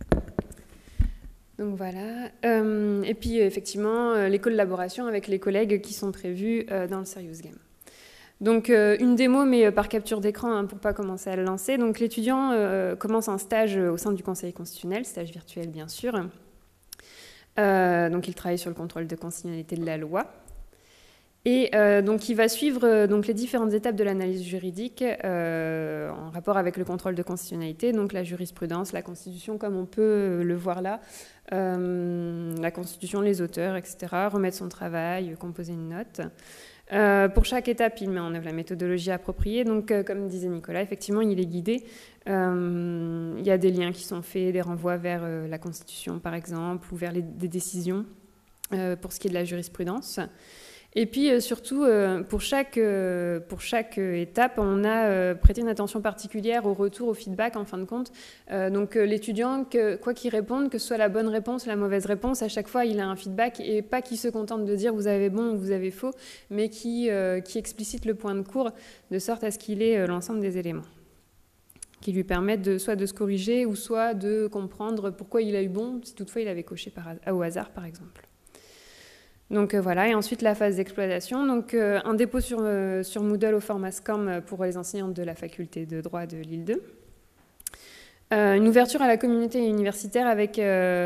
Donc voilà. Et puis effectivement, les collaborations avec les collègues qui sont prévues dans le Serious Game. Donc une démo, mais par capture d'écran pour ne pas commencer à le lancer. Donc l'étudiant commence un stage au sein du Conseil constitutionnel, stage virtuel bien sûr. Donc il travaille sur le contrôle de constitutionnalité de la loi. Et donc il va suivre les différentes étapes de l'analyse juridique en rapport avec le contrôle de constitutionnalité, donc la jurisprudence, la Constitution comme on peut le voir là, la Constitution, les auteurs, etc., remettre son travail, composer une note. Pour chaque étape, il met en œuvre la méthodologie appropriée. Donc, comme disait Nicolas, effectivement, il est guidé. Il y a des liens qui sont faits, des renvois vers la Constitution, par exemple, ou vers des décisions pour ce qui est de la jurisprudence. Et puis, surtout, pour chaque étape, on a prêté une attention particulière au retour, au feedback, en fin de compte. Donc, l'étudiant, quoi qu'il réponde, que ce soit la bonne réponse, la mauvaise réponse, à chaque fois, il a un feedback, et pas qui se contente de dire « vous avez bon » ou « vous avez faux », mais qui explicite le point de cours, de sorte à ce qu'il ait l'ensemble des éléments, qui lui permettent soit de se corriger, ou soit de comprendre pourquoi il a eu bon, si toutefois il avait coché au hasard, par exemple. Donc voilà, et ensuite la phase d'exploitation. Donc un dépôt sur Moodle au format SCORM pour les enseignantes de la faculté de droit de Lille 2. Une ouverture à la communauté universitaire avec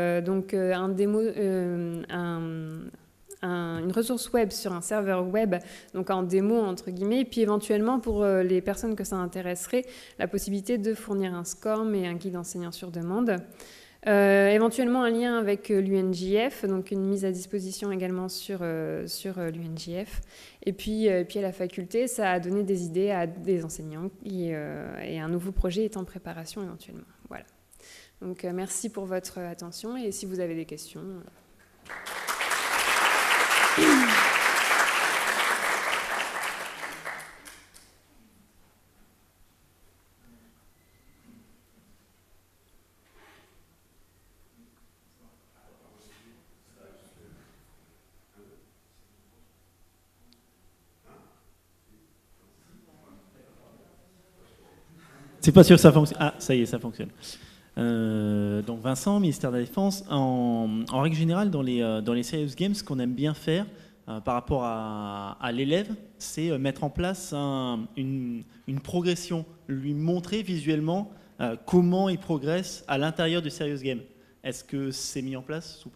une ressource web sur un serveur web, donc en démo entre guillemets, et puis éventuellement pour les personnes que ça intéresserait, la possibilité de fournir un SCORM et un guide enseignant sur demande. Éventuellement un lien avec l'UNJF, donc une mise à disposition également sur l'UNJF. Et puis à la faculté, ça a donné des idées à des enseignants et un nouveau projet est en préparation éventuellement. Voilà. Donc merci pour votre attention et si vous avez des questions... C'est pas sûr que ça fonctionne. Ah, ça y est, ça fonctionne. Donc Vincent, ministère de la Défense. En règle générale, dans les Serious Games, ce qu'on aime bien faire par rapport à l'élève, c'est mettre en place une progression, lui montrer visuellement comment il progresse à l'intérieur du Serious Game. Est-ce que c'est mis en place ou pas ?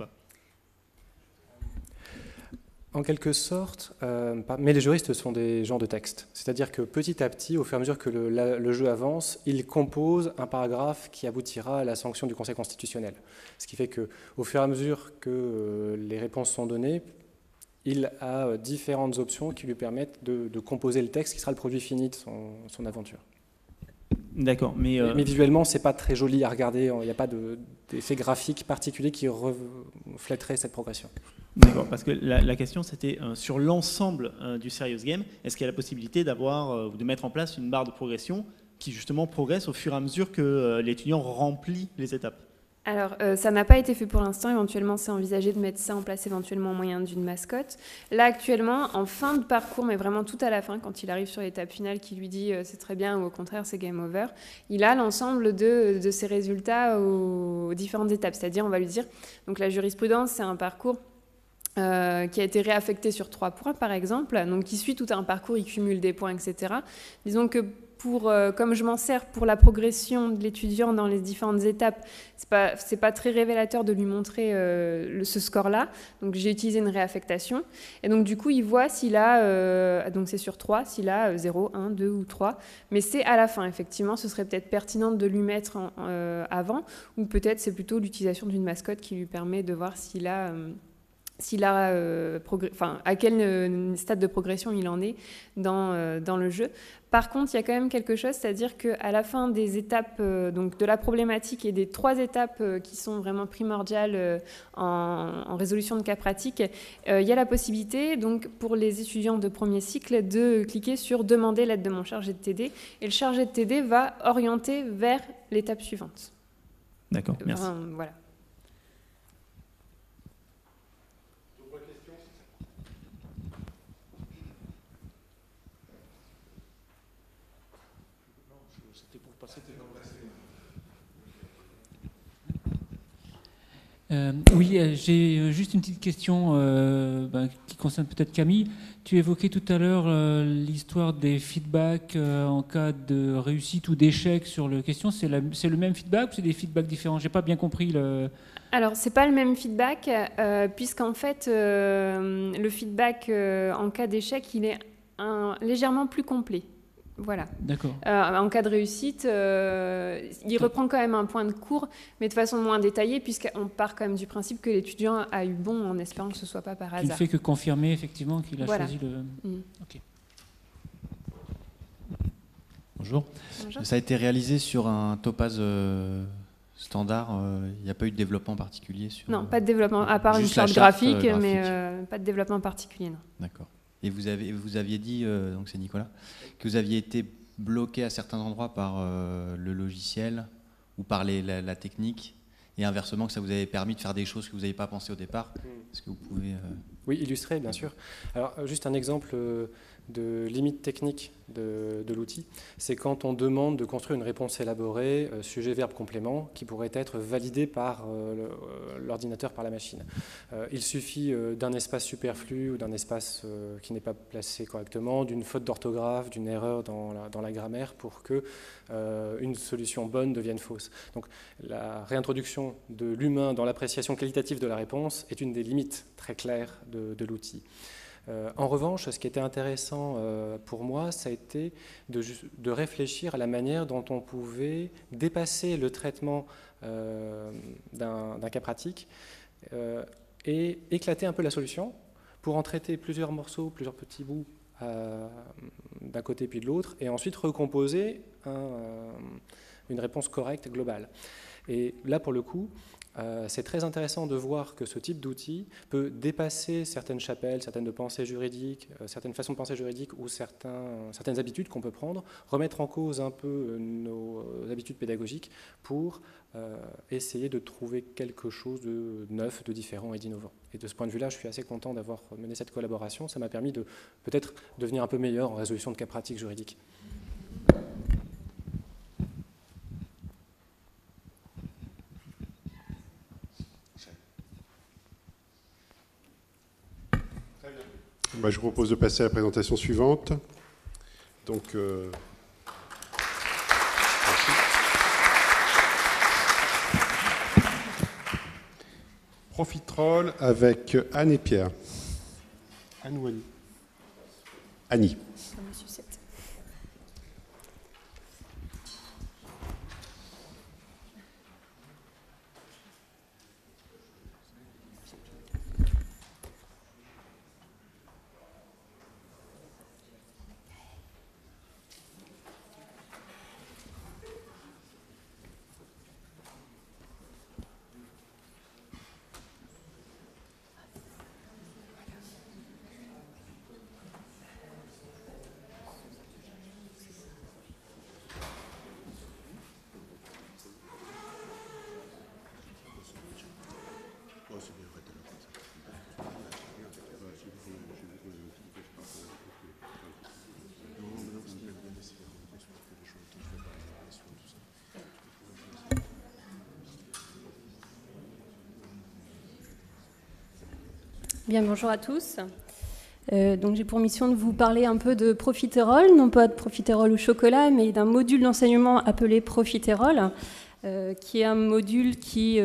En quelque sorte, mais les juristes sont des gens de texte. C'est-à-dire que petit à petit, au fur et à mesure que le jeu avance, ils composent un paragraphe qui aboutira à la sanction du Conseil constitutionnel. Ce qui fait qu'au fur et à mesure que les réponses sont données, il a différentes options qui lui permettent de composer le texte qui sera le produit fini de son aventure. D'accord, mais visuellement, c'est pas très joli à regarder. Il n'y a pas d'effet graphique particulier qui reflèterait cette progression. D'accord, parce que la question c'était sur l'ensemble du Serious Game, est-ce qu'il y a la possibilité de mettre en place une barre de progression qui justement progresse au fur et à mesure que l'étudiant remplit les étapes? Alors, ça n'a pas été fait pour l'instant. Éventuellement, c'est envisagé de mettre ça en place éventuellement au moyen d'une mascotte. Là, actuellement, en fin de parcours, mais vraiment tout à la fin, quand il arrive sur l'étape finale qui lui dit c'est très bien ou au contraire c'est game over, il a l'ensemble de ses résultats aux différentes étapes. C'est-à-dire, on va lui dire, donc la jurisprudence, c'est un parcours qui a été réaffecté sur 3 points, par exemple. Donc, il suit tout un parcours, il cumule des points, etc. Disons que comme je m'en sers pour la progression de l'étudiant dans les différentes étapes, c'est pas très révélateur de lui montrer ce score-là. Donc, j'ai utilisé une réaffectation. Et donc, du coup, il voit s'il a, donc c'est sur 3, s'il a 0, 1, 2 ou 3. Mais c'est à la fin, effectivement. Ce serait peut-être pertinent de lui mettre avant. Ou peut-être c'est plutôt l'utilisation d'une mascotte qui lui permet de voir s'il a... à quel stade de progression il en est dans le jeu. Par contre, il y a quand même quelque chose, c'est-à-dire qu'à la fin des étapes donc de la problématique et des 3 étapes qui sont vraiment primordiales en résolution de cas pratiques, il y a la possibilité, donc, pour les étudiants de premier cycle, de cliquer sur « Demander l'aide de mon chargé de TD » et le chargé de TD va orienter vers l'étape suivante. D'accord, merci. Voilà. Oui, j'ai juste une petite question qui concerne peut-être Camille. Tu évoquais tout à l'heure l'histoire des feedbacks en cas de réussite ou d'échec sur la question. C'est le même feedback ou c'est des feedbacks différents? J'ai pas bien compris Alors, c'est pas le même feedback, puisqu'en fait, le feedback en cas d'échec, il est légèrement plus complet. Voilà. D'accord. En cas de réussite, il reprend quand même un point de cours, mais de façon moins détaillée, puisqu'on part quand même du principe que l'étudiant a eu bon en espérant que ce ne soit pas par hasard. Il ne fait que confirmer effectivement qu'il a choisi le... Okay. Bonjour. Ça a été réalisé sur un Topaz standard. Il n'y a pas eu de développement particulier sur... Non, pas de développement, à part une charte graphique, mais pas de développement particulier, non. D'accord. Et vous aviez dit, donc c'est Nicolas, que vous aviez été bloqué à certains endroits par le logiciel ou par la technique, et inversement que ça vous avait permis de faire des choses que vous n'aviez pas pensé au départ. Est-ce que vous pouvez... Oui, illustrer, bien sûr. Alors, juste un exemple de limite technique de l'outil, c'est quand on demande de construire une réponse élaborée, sujet, verbe, complément, qui pourrait être validée par l'ordinateur, par la machine. Il suffit d'un espace superflu ou d'un espace qui n'est pas placé correctement, d'une faute d'orthographe, d'une erreur dans la grammaire pour que une solution bonne devienne fausse. Donc la réintroduction de l'humain dans l'appréciation qualitative de la réponse est une des limites très claires de l'outil. En revanche, ce qui était intéressant pour moi, ça a été de réfléchir à la manière dont on pouvait dépasser le traitement d'un cas pratique et éclater un peu la solution pour en traiter plusieurs morceaux, plusieurs petits bouts d'un côté puis de l'autre, et ensuite recomposer une réponse correcte globale. Et là, pour le coup, c'est très intéressant de voir que ce type d'outil peut dépasser certaines chapelles, certaines pensées juridiques, certaines façons de penser juridiques ou certaines habitudes qu'on peut prendre, remettre en cause un peu nos habitudes pédagogiques pour essayer de trouver quelque chose de neuf, de différent et d'innovant. Et de ce point de vue-là, je suis assez content d'avoir mené cette collaboration. Ça m'a permis de peut-être devenir un peu meilleur en résolution de cas pratiques juridiques. Je vous propose de passer à la présentation suivante. Donc, Profitroll avec Anne et Pierre. Anne ou Annie? Annie. Bien, bonjour à tous. Donc j'ai pour mission de vous parler un peu de profiterole, non pas de profiterole au chocolat, mais d'un module d'enseignement appelé profiterole, qui est un module qui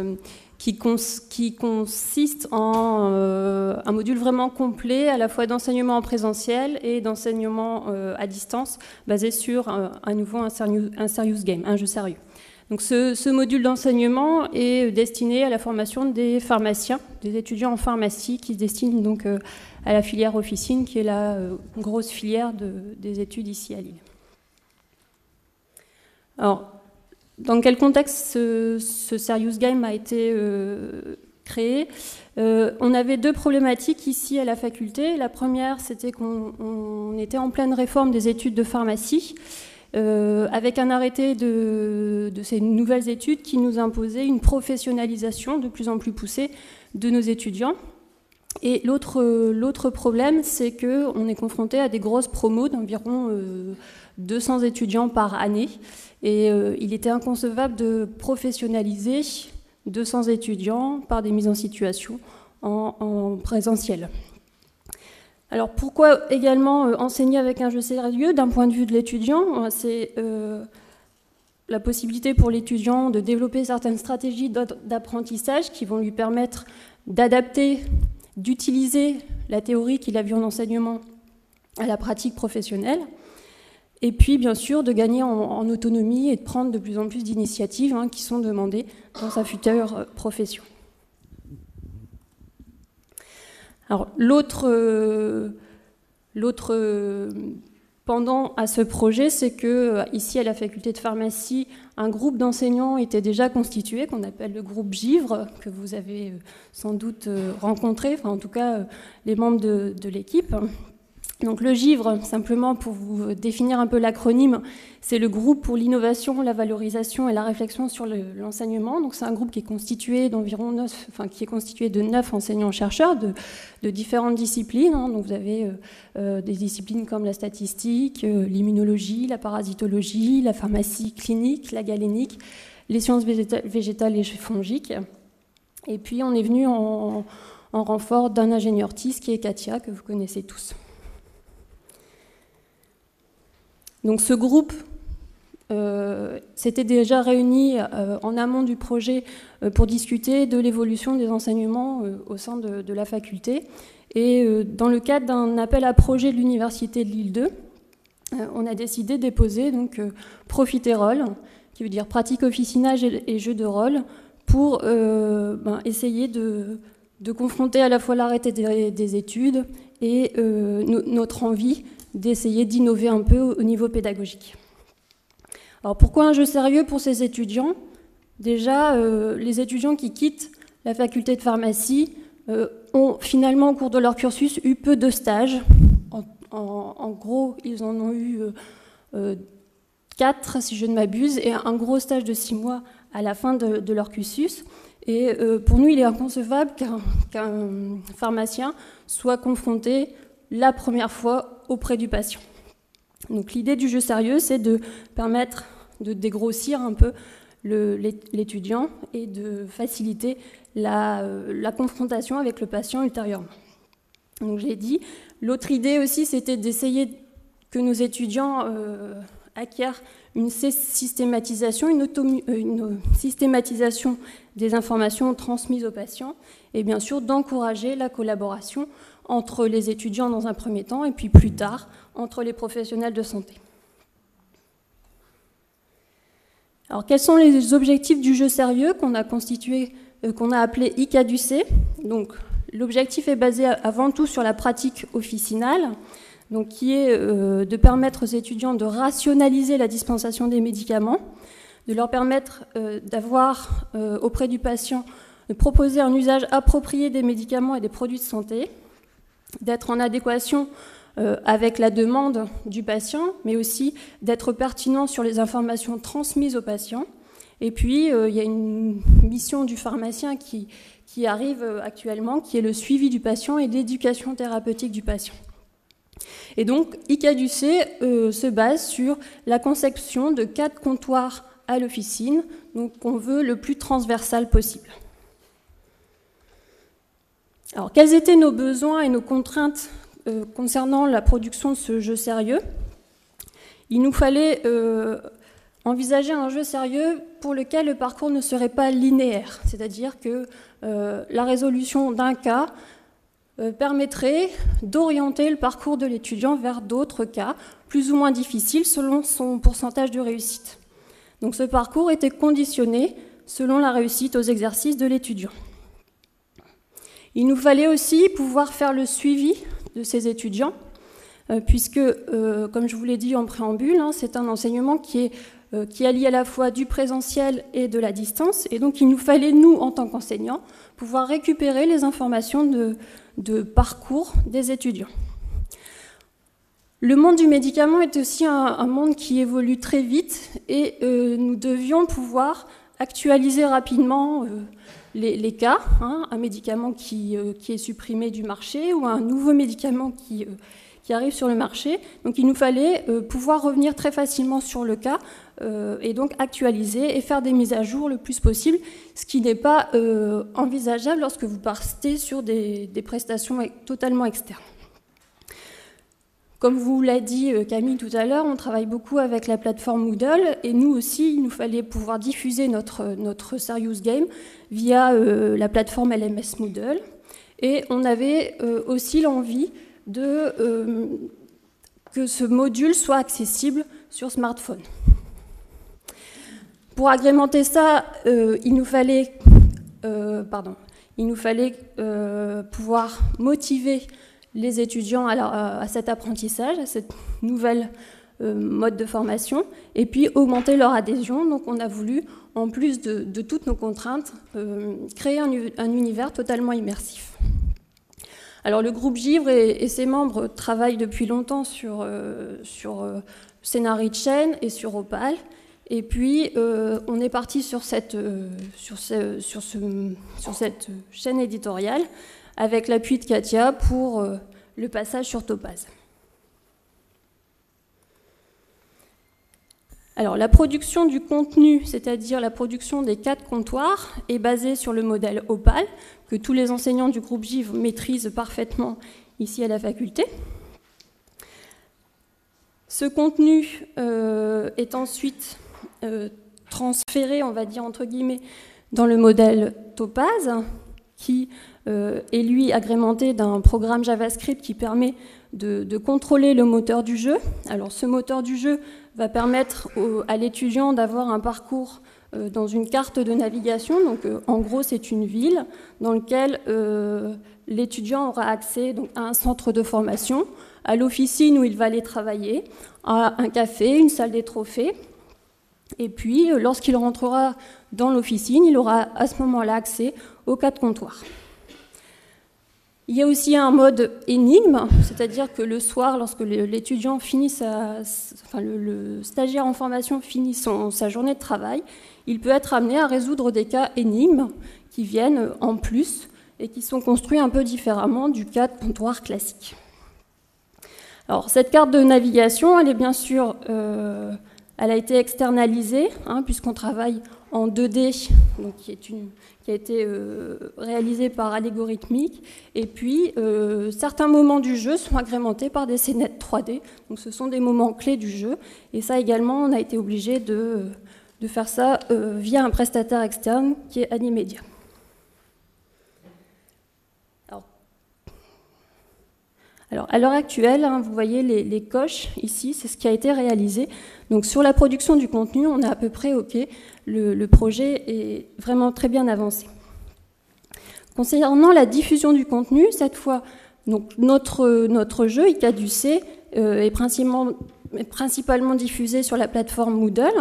consiste en un module vraiment complet, à la fois d'enseignement en présentiel et d'enseignement à distance, basé sur à nouveau un serious game, un jeu sérieux. Donc ce module d'enseignement est destiné à la formation des pharmaciens, des étudiants en pharmacie qui se destinent donc à la filière officine, qui est la grosse filière des études ici à Lille. Alors, dans quel contexte ce Serious Game a été créé? On avait deux problématiques ici à la faculté. La première, c'était qu'on était en pleine réforme des études de pharmacie, avec un arrêté de ces nouvelles études qui nous imposait une professionnalisation de plus en plus poussée de nos étudiants. Et l'autre problème, c'est qu'on est confronté à des grosses promos d'environ 200 étudiants par année. Et il était inconcevable de professionnaliser 200 étudiants par des mises en situation en présentiel. Alors pourquoi également enseigner avec un jeu sérieux d'un point de vue de l'étudiant? C'est la possibilité pour l'étudiant de développer certaines stratégies d'apprentissage qui vont lui permettre d'adapter, d'utiliser la théorie qu'il a vue en enseignement à la pratique professionnelle, et puis bien sûr de gagner en autonomie et de prendre de plus en plus d'initiatives qui sont demandées dans sa future profession. Alors l'autre pendant à ce projet, c'est que ici à la faculté de pharmacie, un groupe d'enseignants était déjà constitué, qu'on appelle le groupe Givre, que vous avez sans doute rencontré, enfin en tout cas les membres de l'équipe. Donc le GIVRE, simplement pour vous définir un peu l'acronyme, c'est le groupe pour l'innovation, la valorisation et la réflexion sur l'enseignement. Donc c'est un groupe qui est constitué de 9 enseignants-chercheurs de différentes disciplines. Donc vous avez des disciplines comme la statistique, l'immunologie, la parasitologie, la pharmacie clinique, la galénique, les sciences végétales et fongiques. Et puis on est venu en renfort d'un ingénieur TIS qui est Katia, que vous connaissez tous. Donc ce groupe s'était déjà réuni en amont du projet pour discuter de l'évolution des enseignements au sein de la faculté. Et dans le cadre d'un appel à projet de l'Université de Lille 2, on a décidé de déposer donc, profiterole, qui veut dire pratique officinage et jeu de rôle, pour essayer de confronter à la fois l'arrêté des études et notre envie d'essayer d'innover un peu au niveau pédagogique. Alors pourquoi un jeu sérieux pour ces étudiants? Déjà, les étudiants qui quittent la faculté de pharmacie ont finalement au cours de leur cursus eu peu de stages. En gros, ils en ont eu 4 si je ne m'abuse, et un gros stage de 6 mois à la fin de leur cursus. Et pour nous, il est inconcevable qu'un pharmacien soit confronté la première fois auprès du patient. Donc l'idée du jeu sérieux, c'est de permettre de dégrossir un peu l'étudiant et de faciliter la confrontation avec le patient ultérieurement. Donc je l'ai dit. L'autre idée aussi, c'était d'essayer que nos étudiants acquièrent une systématisation, une systématisation des informations transmises aux patients et bien sûr d'encourager la collaboration entre les étudiants dans un premier temps et puis plus tard entre les professionnels de santé. Alors quels sont les objectifs du jeu sérieux qu'on a appelé ICADUC? Donc l'objectif est basé avant tout sur la pratique officinale, donc qui est de permettre aux étudiants de rationaliser la dispensation des médicaments, de leur permettre d'avoir auprès du patient, de proposer un usage approprié des médicaments et des produits de santé, d'être en adéquation avec la demande du patient, mais aussi d'être pertinent sur les informations transmises au patient. Et puis, il y a une mission du pharmacien qui arrive actuellement, qui est le suivi du patient et l'éducation thérapeutique du patient. Et donc, ICADUC se base sur la conception de 4 comptoirs à l'officine, donc qu'on veut le plus transversal possible. Alors, quels étaient nos besoins et nos contraintes concernant la production de ce jeu sérieux? Il nous fallait envisager un jeu sérieux pour lequel le parcours ne serait pas linéaire, c'est-à-dire que la résolution d'un cas permettrait d'orienter le parcours de l'étudiant vers d'autres cas, plus ou moins difficiles selon son pourcentage de réussite. Donc ce parcours était conditionné selon la réussite aux exercices de l'étudiant. Il nous fallait aussi pouvoir faire le suivi de ces étudiants, puisque, comme je vous l'ai dit en préambule, hein, c'est un enseignement qui allie à la fois du présentiel et de la distance, et donc il nous fallait, nous, en tant qu'enseignants, pouvoir récupérer les informations de parcours des étudiants. Le monde du médicament est aussi un monde qui évolue très vite, et nous devions pouvoir actualiser rapidement les cas, hein, un médicament qui est supprimé du marché ou un nouveau médicament qui arrive sur le marché. Donc il nous fallait pouvoir revenir très facilement sur le cas et donc actualiser et faire des mises à jour le plus possible, ce qui n'est pas envisageable lorsque vous partez sur des prestations totalement externes. Comme vous l'a dit Camille tout à l'heure, on travaille beaucoup avec la plateforme Moodle, et nous aussi, il nous fallait pouvoir diffuser notre Serious Game via la plateforme LMS Moodle. Et on avait aussi l'envie que ce module soit accessible sur smartphone. Pour agrémenter ça, il nous fallait pouvoir motiver les étudiants à cet apprentissage, à cette nouvelle mode de formation, et puis augmenter leur adhésion. Donc on a voulu, en plus de toutes nos contraintes, créer un univers totalement immersif. Alors le groupe Givre et ses membres travaillent depuis longtemps sur Scénarii de chaîne et sur Opal, et puis on est parti sur cette chaîne éditoriale avec l'appui de Katia pour le passage sur Topaz. Alors, la production du contenu, c'est-à-dire la production des 4 comptoirs, est basée sur le modèle Opal, que tous les enseignants du groupe Givre maîtrisent parfaitement ici à la faculté. Ce contenu est ensuite transféré, on va dire entre guillemets, dans le modèle Topaz, qui est lui agrémenté d'un programme JavaScript qui permet de contrôler le moteur du jeu. Alors ce moteur du jeu va permettre à l'étudiant d'avoir un parcours dans une carte de navigation. Donc en gros c'est une ville dans laquelle l'étudiant aura accès donc, à un centre de formation, à l'officine où il va aller travailler, à un café, une salle des trophées. Et puis lorsqu'il rentrera dans l'officine, il aura à ce moment-là accès aux 4 comptoirs. Il y a aussi un mode énigme, c'est-à-dire que le soir, lorsque l'étudiant finit le stagiaire en formation finit sa journée de travail, il peut être amené à résoudre des cas énigmes qui viennent en plus et qui sont construits un peu différemment du cas de comptoir classique. Alors, cette carte de navigation, elle est bien sûr, elle a été externalisée, hein, puisqu'on travaille en 2D, donc qui a été réalisé par Allégorithmique, et puis certains moments du jeu sont agrémentés par des scénettes 3D, donc ce sont des moments clés du jeu, et ça également on a été obligé de faire ça via un prestataire externe qui est Animedia. Alors, à l'heure actuelle, hein, vous voyez les coches ici, c'est ce qui a été réalisé. Donc sur la production du contenu, on est à peu près OK. Le projet est vraiment très bien avancé. Concernant la diffusion du contenu, cette fois, donc notre jeu, ICADUC, est principalement diffusé sur la plateforme Moodle.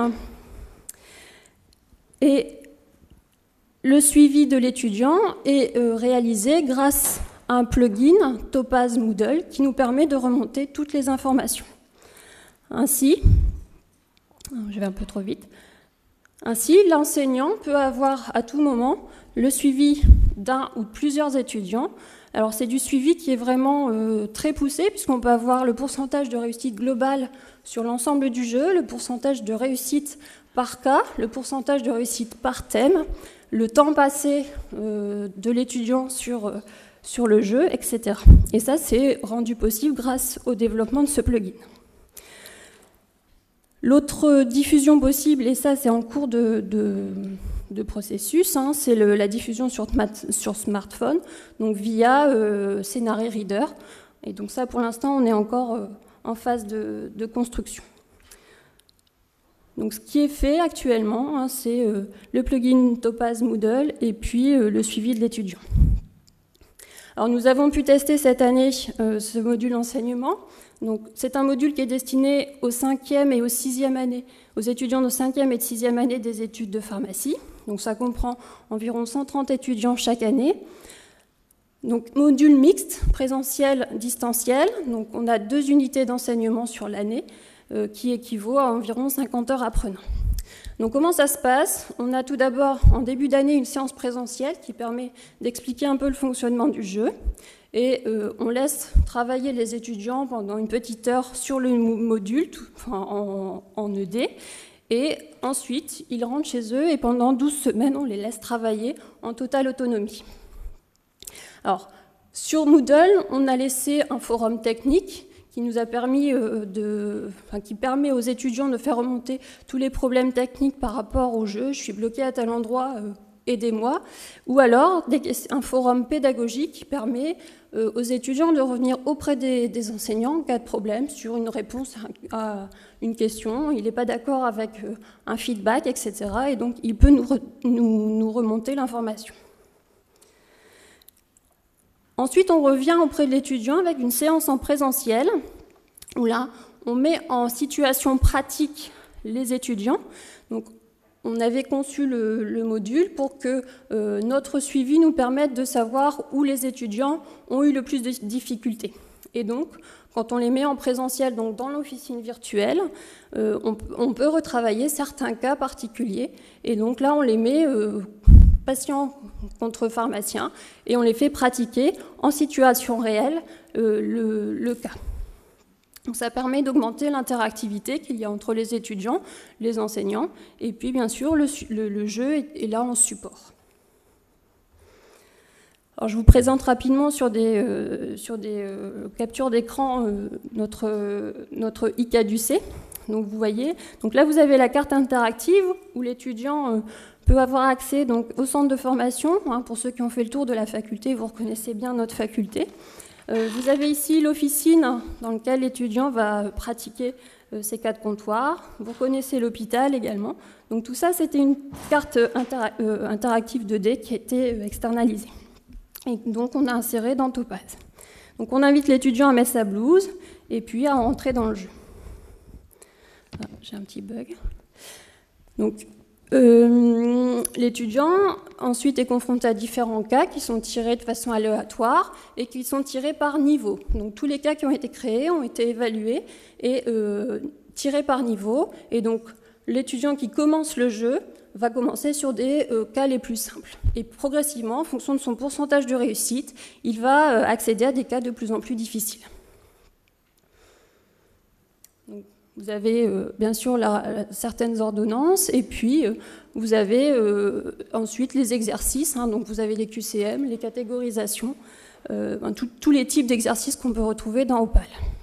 Et le suivi de l'étudiant est réalisé grâce à un plugin Topaz Moodle qui nous permet de remonter toutes les informations. Ainsi, je vais un peu trop vite. Ainsi, l'enseignant peut avoir à tout moment le suivi d'un ou de plusieurs étudiants. Alors c'est du suivi qui est vraiment très poussé, puisqu'on peut avoir le pourcentage de réussite globale sur l'ensemble du jeu, le pourcentage de réussite par cas, le pourcentage de réussite par thème, le temps passé de l'étudiant sur sur le jeu, etc. Et ça, c'est rendu possible grâce au développement de ce plugin. L'autre diffusion possible, et ça c'est en cours de processus, hein, c'est la diffusion sur smartphone, donc via Scenario Reader. Et donc ça, pour l'instant, on est encore en phase de construction. Donc ce qui est fait actuellement, hein, c'est le plugin Topaz Moodle et puis le suivi de l'étudiant. Alors nous avons pu tester cette année ce module enseignement. Donc c'est un module qui est destiné aux 5e et aux 6e années, aux étudiants de 5e et de 6e année des études de pharmacie. Donc ça comprend environ 130 étudiants chaque année. Donc module mixte, présentiel, distanciel. Donc on a 2 unités d'enseignement sur l'année qui équivaut à environ 50 heures apprenant. Donc comment ça se passe? On a tout d'abord en début d'année une séance présentielle qui permet d'expliquer un peu le fonctionnement du jeu. Et on laisse travailler les étudiants pendant une petite heure sur le module, en ED. Et ensuite, ils rentrent chez eux et pendant 12 semaines, on les laisse travailler en totale autonomie. Alors, sur Moodle, on a laissé un forum technique qui nous a permis qui permet aux étudiants de faire remonter tous les problèmes techniques par rapport au jeu. Je suis bloqué à tel endroit, aidez-moi. Ou alors un forum pédagogique qui permet aux étudiants de revenir auprès des enseignants en cas de problème sur une réponse à une question. Il n'est pas d'accord avec un feedback, etc. Et donc il peut nous remonter l'information. Ensuite, on revient auprès de l'étudiant avec une séance en présentiel, où là, on met en situation pratique les étudiants. Donc, on avait conçu le module pour que notre suivi nous permette de savoir où les étudiants ont eu le plus de difficultés. Et donc, quand on les met en présentiel, donc dans l'officine virtuelle, on peut retravailler certains cas particuliers. Et donc là, on les met patients contre pharmaciens et on les fait pratiquer en situation réelle le cas. Donc ça permet d'augmenter l'interactivité qu'il y a entre les étudiants, les enseignants, et puis bien sûr le jeu est là en support. Alors, je vous présente rapidement sur des captures d'écran notre ICADUC. Donc vous voyez, donc là vous avez la carte interactive où l'étudiant peut avoir accès donc, au centre de formation. Hein, pour ceux qui ont fait le tour de la faculté, vous reconnaissez bien notre faculté. Vous avez ici l'officine dans laquelle l'étudiant va pratiquer ses cas de comptoir. Vous connaissez l'hôpital également. Donc tout ça, c'était une carte interactive 2D qui a été externalisée. Et donc on a inséré dans Topaz. Donc on invite l'étudiant à mettre sa blouse et puis à entrer dans le jeu. Ah, j'ai un petit bug. Donc l'étudiant ensuite est confronté à différents cas qui sont tirés de façon aléatoire et qui sont tirés par niveau. Donc tous les cas qui ont été créés ont été évalués et tirés par niveau. Et donc l'étudiant qui commence le jeu va commencer sur des cas les plus simples. Et progressivement, en fonction de son pourcentage de réussite, il va accéder à des cas de plus en plus difficiles. Donc, vous avez bien sûr certaines ordonnances et puis vous avez ensuite les exercices. Hein, donc vous avez les QCM, les catégorisations, tous les types d'exercices qu'on peut retrouver dans Opal.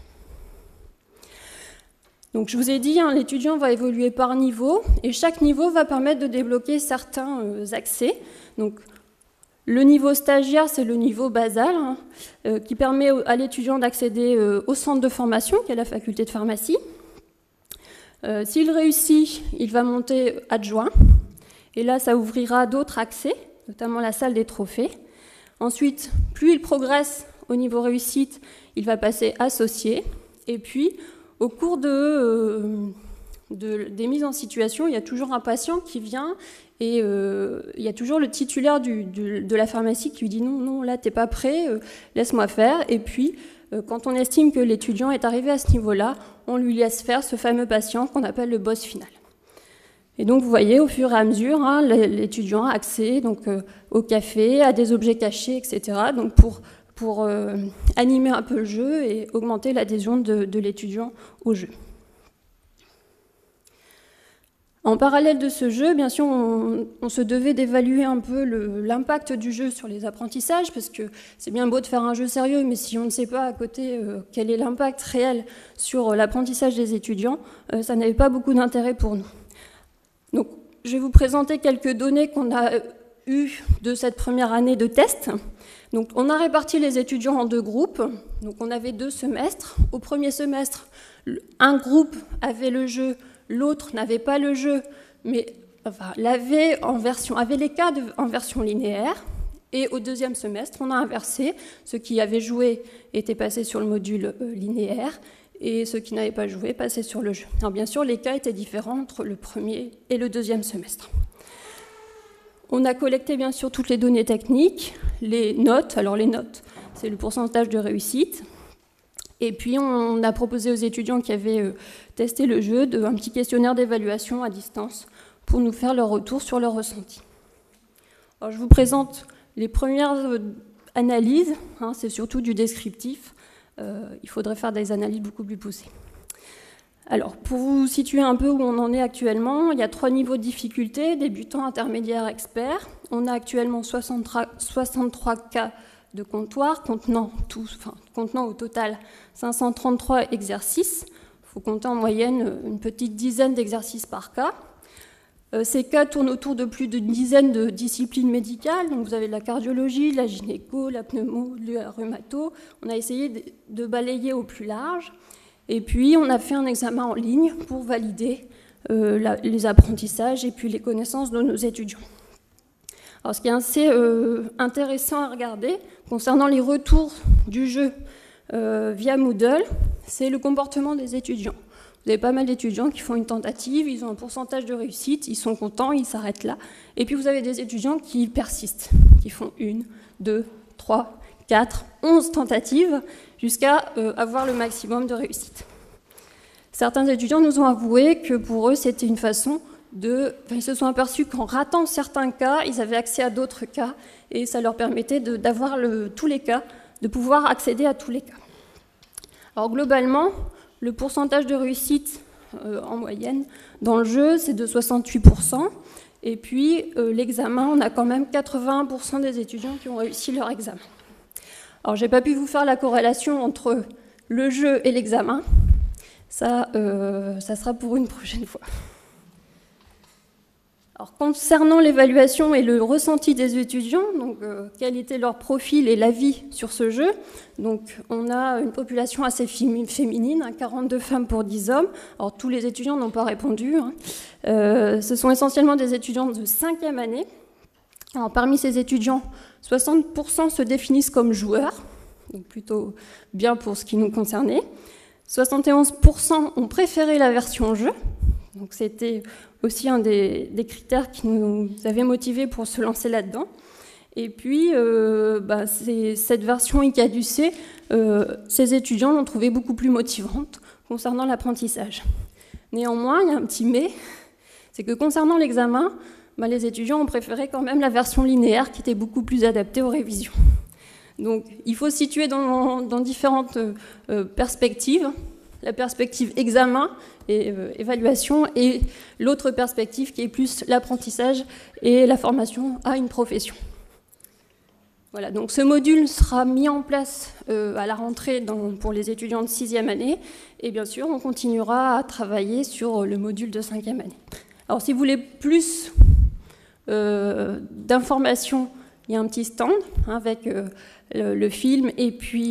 Donc je vous ai dit, hein, l'étudiant va évoluer par niveau et chaque niveau va permettre de débloquer certains accès. Donc le niveau stagiaire, c'est le niveau basal hein, qui permet à l'étudiant d'accéder au centre de formation qui est la faculté de pharmacie. S'il réussit, il va monter adjoint. Et là, ça ouvrira d'autres accès, notamment la salle des trophées. Ensuite, plus il progresse au niveau réussite, il va passer associé. Et puis, au cours des mises en situation, il y a toujours un patient qui vient et il y a toujours le titulaire de la pharmacie qui lui dit « Non, non, là, t'es pas prêt, laisse-moi faire. » Et puis, quand on estime que l'étudiant est arrivé à ce niveau-là, on lui laisse faire ce fameux patient qu'on appelle le boss final. Et donc, vous voyez, au fur et à mesure, hein, l'étudiant a accès donc, au café, à des objets cachés, etc. Donc, pour animer un peu le jeu et augmenter l'adhésion de l'étudiant au jeu. En parallèle de ce jeu, bien sûr, on se devait d'évaluer un peu l'impact du jeu sur les apprentissages, parce que c'est bien beau de faire un jeu sérieux, mais si on ne sait pas à côté quel est l'impact réel sur l'apprentissage des étudiants, ça n'avait pas beaucoup d'intérêt pour nous. Donc, je vais vous présenter quelques données qu'on a eues de cette première année de test. Donc, on a réparti les étudiants en 2 groupes. Donc, on avait 2 semestres. Au premier semestre, un groupe avait le jeu, l'autre n'avait pas le jeu, mais avait les cas en version linéaire. Et au deuxième semestre, on a inversé. Ceux qui avaient joué étaient passés sur le module linéaire et ceux qui n'avaient pas joué passaient sur le jeu. Alors bien sûr, les cas étaient différents entre le premier et le deuxième semestre. On a collecté bien sûr toutes les données techniques, les notes. Alors les notes, c'est le pourcentage de réussite. Et puis, on a proposé aux étudiants qui avaient testé le jeu un petit questionnaire d'évaluation à distance pour nous faire leur retour sur leur ressenti. Alors, je vous présente les premières analyses. C'est surtout du descriptif. Il faudrait faire des analyses beaucoup plus poussées. Alors, pour vous situer un peu où on en est actuellement, il y a 3 niveaux de difficulté, débutant, intermédiaire, expert. On a actuellement 63 cas de comptoir, contenant au total 533 exercices. Il faut compter en moyenne une petite dizaine d'exercices par cas. Ces cas tournent autour de plus d'une dizaine de disciplines médicales. Donc vous avez la cardiologie, la gynéco, la pneumo, la rhumato. On a essayé de balayer au plus large. Et puis on a fait un examen en ligne pour valider les apprentissages et puis les connaissances de nos étudiants. Alors, ce qui est assez intéressant à regarder concernant les retours du jeu via Moodle, c'est le comportement des étudiants. Vous avez pas mal d'étudiants qui font une tentative, ils ont un pourcentage de réussite, ils sont contents, ils s'arrêtent là. Et puis vous avez des étudiants qui persistent, qui font 1, 2, 3, 4, 11 tentatives jusqu'à avoir le maximum de réussite. Certains étudiants nous ont avoué que pour eux, c'était une façon ils se sont aperçus qu'en ratant certains cas, ils avaient accès à d'autres cas et ça leur permettait d'avoir tous les cas, de pouvoir accéder à tous les cas. Alors globalement, le pourcentage de réussite en moyenne dans le jeu, c'est de 68%. Et puis l'examen, on a quand même 81% des étudiants qui ont réussi leur examen. Alors je n'ai pas pu vous faire la corrélation entre le jeu et l'examen. Ça sera pour une prochaine fois. Alors, concernant l'évaluation et le ressenti des étudiants, donc, quel était leur profil et l'avis sur ce jeu, donc, on a une population assez féminine, 42 femmes pour 10 hommes. Alors, tous les étudiants n'ont pas répondu. Ce sont essentiellement des étudiants de 5e année. Alors, parmi ces étudiants, 60% se définissent comme joueurs, donc plutôt bien pour ce qui nous concernait. 71% ont préféré la version jeu. Donc c'était aussi un des critères qui nous avait motivés pour se lancer là-dedans. Et puis, cette version ICADUC, ces étudiants l'ont trouvée beaucoup plus motivante concernant l'apprentissage. Néanmoins, il y a un petit mais, c'est que concernant l'examen, les étudiants ont préféré quand même la version linéaire qui était beaucoup plus adaptée aux révisions. Donc il faut se situer dans différentes perspectives. La perspective examen et évaluation et l'autre perspective qui est plus l'apprentissage et la formation à une profession. Voilà, donc ce module sera mis en place à la rentrée pour les étudiants de 6e année et bien sûr on continuera à travailler sur le module de 5e année. Alors si vous voulez plus d'informations, il y a un petit stand avec le film et puis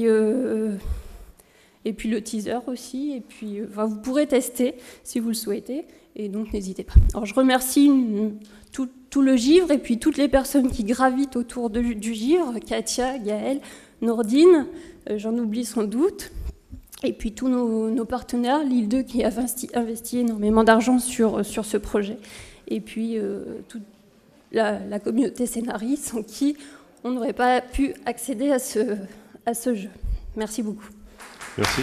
le teaser aussi, et puis vous pourrez tester si vous le souhaitez, et donc n'hésitez pas. Alors je remercie tout le givre, et puis toutes les personnes qui gravitent autour du givre, Katia, Gaëlle, Nordine, j'en oublie sans doute, et puis tous nos partenaires, l'île 2 qui a investi énormément d'argent sur ce projet, et puis toute la communauté Scénarii, sans qui on n'aurait pas pu accéder à ce jeu. Merci beaucoup. Merci.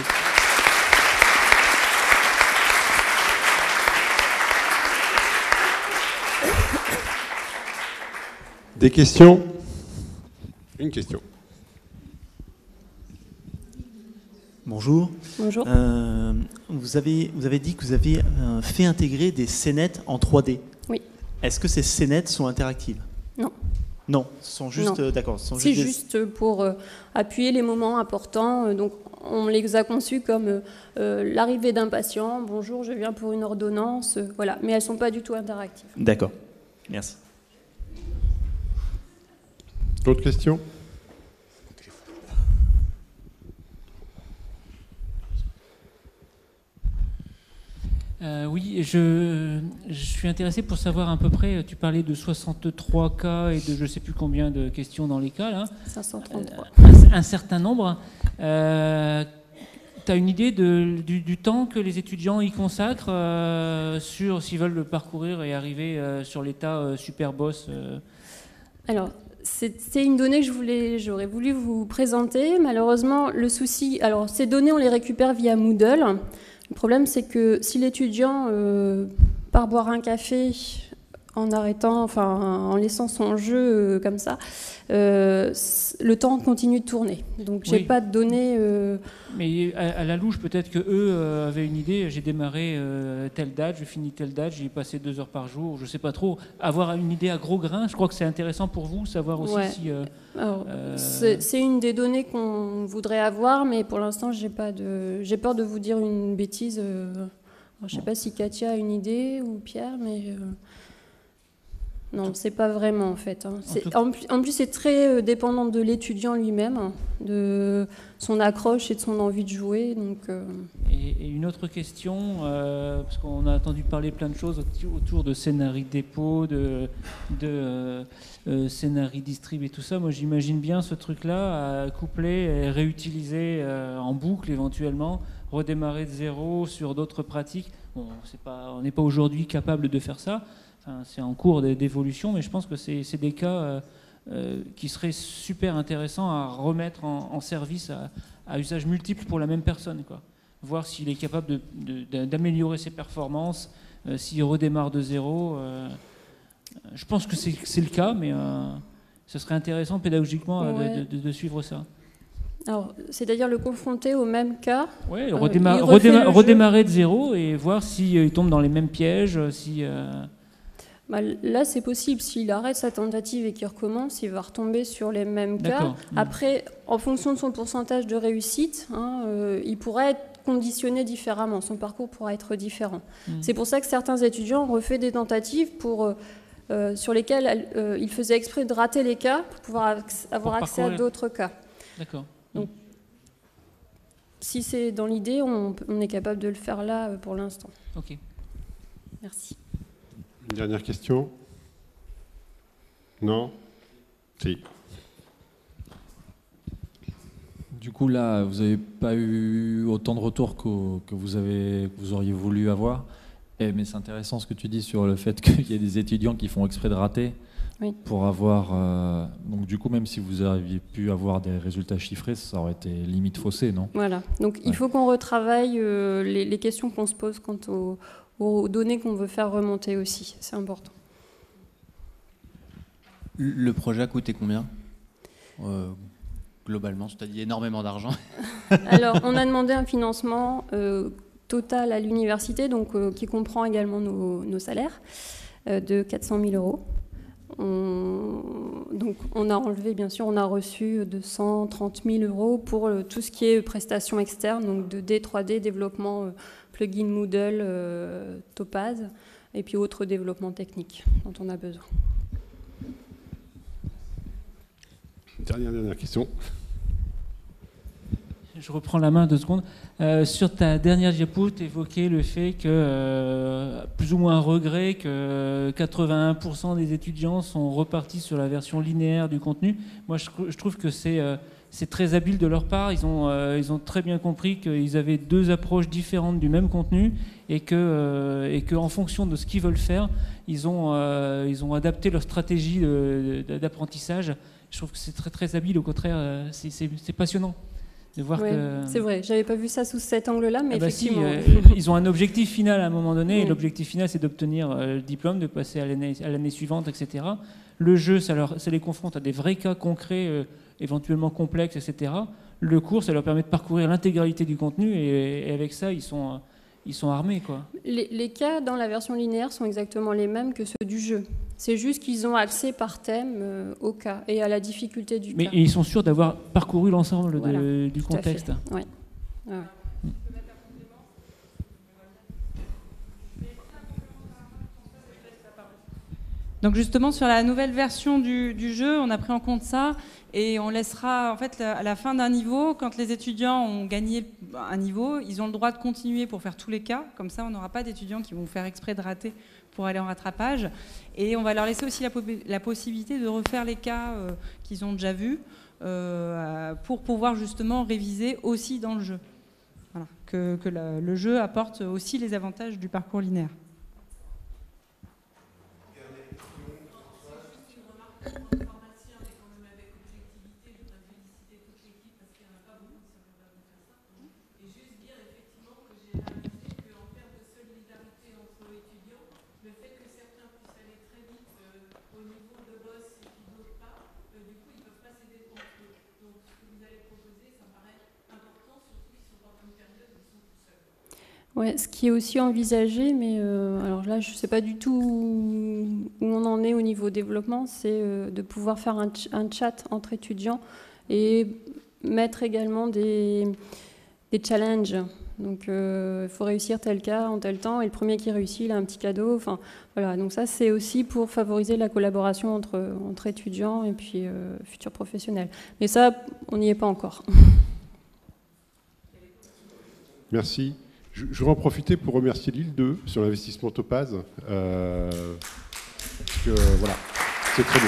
Des questions? Une question. Bonjour. Bonjour. Vous avez dit que vous avez fait intégrer des scénettes en 3D. Oui. Est-ce que ces scénettes sont interactives? Non. Non, ce sont juste... D'accord. C'est juste pour appuyer les moments importants. Donc, on les a conçus comme l'arrivée d'un patient. Bonjour, je viens pour une ordonnance. Voilà. Mais elles ne sont pas du tout interactives. D'accord. Merci. D'autres questions? Oui, je suis intéressé pour savoir à peu près, tu parlais de 63 cas et de je ne sais plus combien de questions dans les cas, là. 533. Un certain nombre. Tu as une idée du temps que les étudiants y consacrent s'ils veulent le parcourir et arriver sur l'état super boss Alors, c'est une donnée que j'aurais voulu vous présenter. Malheureusement, le souci... Alors, ces données, on les récupère via Moodle. Le problème, c'est que si l'étudiant part boire un café en laissant son jeu comme ça, le temps continue de tourner. Donc, j'ai pas de données. Mais à la louche, peut-être que eux avaient une idée. J'ai démarré telle date, je finis telle date, j'y ai passé 2 heures par jour. Je sais pas trop. Avoir une idée à gros grains, je crois que c'est intéressant pour vous, savoir aussi si. C'est une des données qu'on voudrait avoir, mais pour l'instant, j'ai peur de vous dire une bêtise. Je sais pas si Katia a une idée ou Pierre, mais. Non, c'est pas vraiment en fait. En plus, c'est très dépendant de l'étudiant lui-même, de son accroche et de son envie de jouer. Donc, Et une autre question, parce qu'on a entendu parler plein de choses autour de scénarii dépôt, de scénarii distrib et tout ça. Moi, j'imagine bien ce truc-là couplé et réutilisé en boucle éventuellement, redémarrer de zéro sur d'autres pratiques. Bon, on n'est pas aujourd'hui capable de faire ça. C'est en cours d'évolution, mais je pense que c'est des cas qui seraient super intéressants à remettre en service à usage multiple pour la même personne, quoi. Voir s'il est capable d'améliorer ses performances, s'il redémarre de zéro. Je pense que c'est le cas, mais ce serait intéressant pédagogiquement de suivre ça. Alors, c'est-à-dire le confronter au même cas. Oui, redémarrer de zéro et voir s'il tombe dans les mêmes pièges, Là, c'est possible. S'il arrête sa tentative et qu'il recommence, il va retomber sur les mêmes cas. Après, en fonction de son pourcentage de réussite, il pourrait être conditionné différemment. Son parcours pourra être différent. C'est pour ça que certains étudiants ont refait des tentatives sur lesquelles ils faisaient exprès de rater les cas pour pouvoir avoir accès à d'autres cas. D'accord. Donc, si c'est dans l'idée, on est capable de le faire là pour l'instant. Ok. Merci. Une dernière question? Non? Si. Du coup, là, vous n'avez pas eu autant de retours que vous auriez voulu avoir. Mais c'est intéressant ce que tu dis sur le fait qu'il y a des étudiants qui font exprès de rater pour avoir... donc du coup, même si vous aviez pu avoir des résultats chiffrés, ça aurait été limite faussé, non? Voilà. Donc il faut qu'on retravaille les questions qu'on se pose quant aux données qu'on veut faire remonter aussi. C'est important. Le projet a coûté combien globalement? C'est-à-dire énormément d'argent. Alors, on a demandé un financement total à l'université, donc qui comprend également nos salaires, de 400 000 €. Donc, on a enlevé, bien sûr, on a reçu 230 000 € pour tout ce qui est prestations externes, donc 2D, 3D, développement plugin Moodle, Topaz, et puis autres développements techniques dont on a besoin. Dernière question. Je reprends la main 2 secondes. Sur ta dernière diapo, tu évoquais le fait que, plus ou moins un regret, que 81% des étudiants sont repartis sur la version linéaire du contenu. Moi, je trouve que c'est très habile de leur part. Ils ont très bien compris qu'ils avaient 2 approches différentes du même contenu et que en fonction de ce qu'ils veulent faire, ils ont adapté leur stratégie d'apprentissage. Je trouve que c'est très, très habile. Au contraire, c'est passionnant. C'est vrai, j'avais pas vu ça sous cet angle-là, mais effectivement. Ils ont un objectif final à un moment donné, et l'objectif final c'est d'obtenir le diplôme, de passer à l'année suivante, etc. Le jeu, ça les confronte à des vrais cas concrets, éventuellement complexes, etc. le cours, ça leur permet de parcourir l'intégralité du contenu et avec ça, ils sont armés, quoi. Les cas dans la version linéaire sont exactement les mêmes que ceux du jeu. C'est juste qu'ils ont accès par thème au cas et à la difficulté du cas. Mais ils sont sûrs d'avoir parcouru l'ensemble du contexte. Oui. Ouais. Donc justement, sur la nouvelle version du jeu, on a pris en compte ça et on laissera, en fait, à la fin d'un niveau, quand les étudiants ont gagné un niveau, ils ont le droit de continuer pour faire tous les cas. Comme ça, on n'aura pas d'étudiants qui vont faire exprès de rater pour aller en rattrapage. Et on va leur laisser aussi la possibilité de refaire les cas qu'ils ont déjà vus pour pouvoir justement réviser aussi dans le jeu. Voilà. Que le jeu apporte aussi les avantages du parcours linéaire. Ouais, ce qui est aussi envisagé, mais alors là, je ne sais pas du tout où on en est au niveau développement, c'est de pouvoir faire un chat entre étudiants et mettre également des challenges. Donc, il faut réussir tel cas en tel temps, et le premier qui réussit, il a un petit cadeau. Enfin, voilà. Donc ça, c'est aussi pour favoriser la collaboration entre étudiants et puis futurs professionnels. Mais ça, on n'y est pas encore. Merci. Je voudrais en profiter pour remercier Lille 2 sur l'investissement Topaz. Voilà, c'est très beau.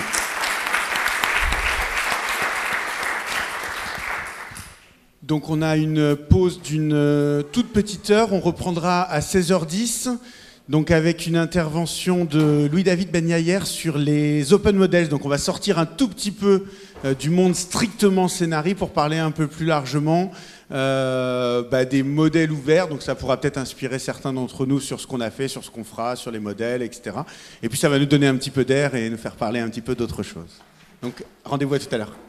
Donc on a une pause d'une toute petite heure. On reprendra à 16h10. Donc avec une intervention de Louis-David Ben-Yaher sur les open models. Donc on va sortir un tout petit peu du monde strictement scénarii pour parler un peu plus largement des modèles ouverts. Donc ça pourra peut-être inspirer certains d'entre nous sur ce qu'on a fait, sur ce qu'on fera, sur les modèles, etc. Et puis ça va nous donner un petit peu d'air et nous faire parler un petit peu d'autre chose. Donc rendez-vous à tout à l'heure.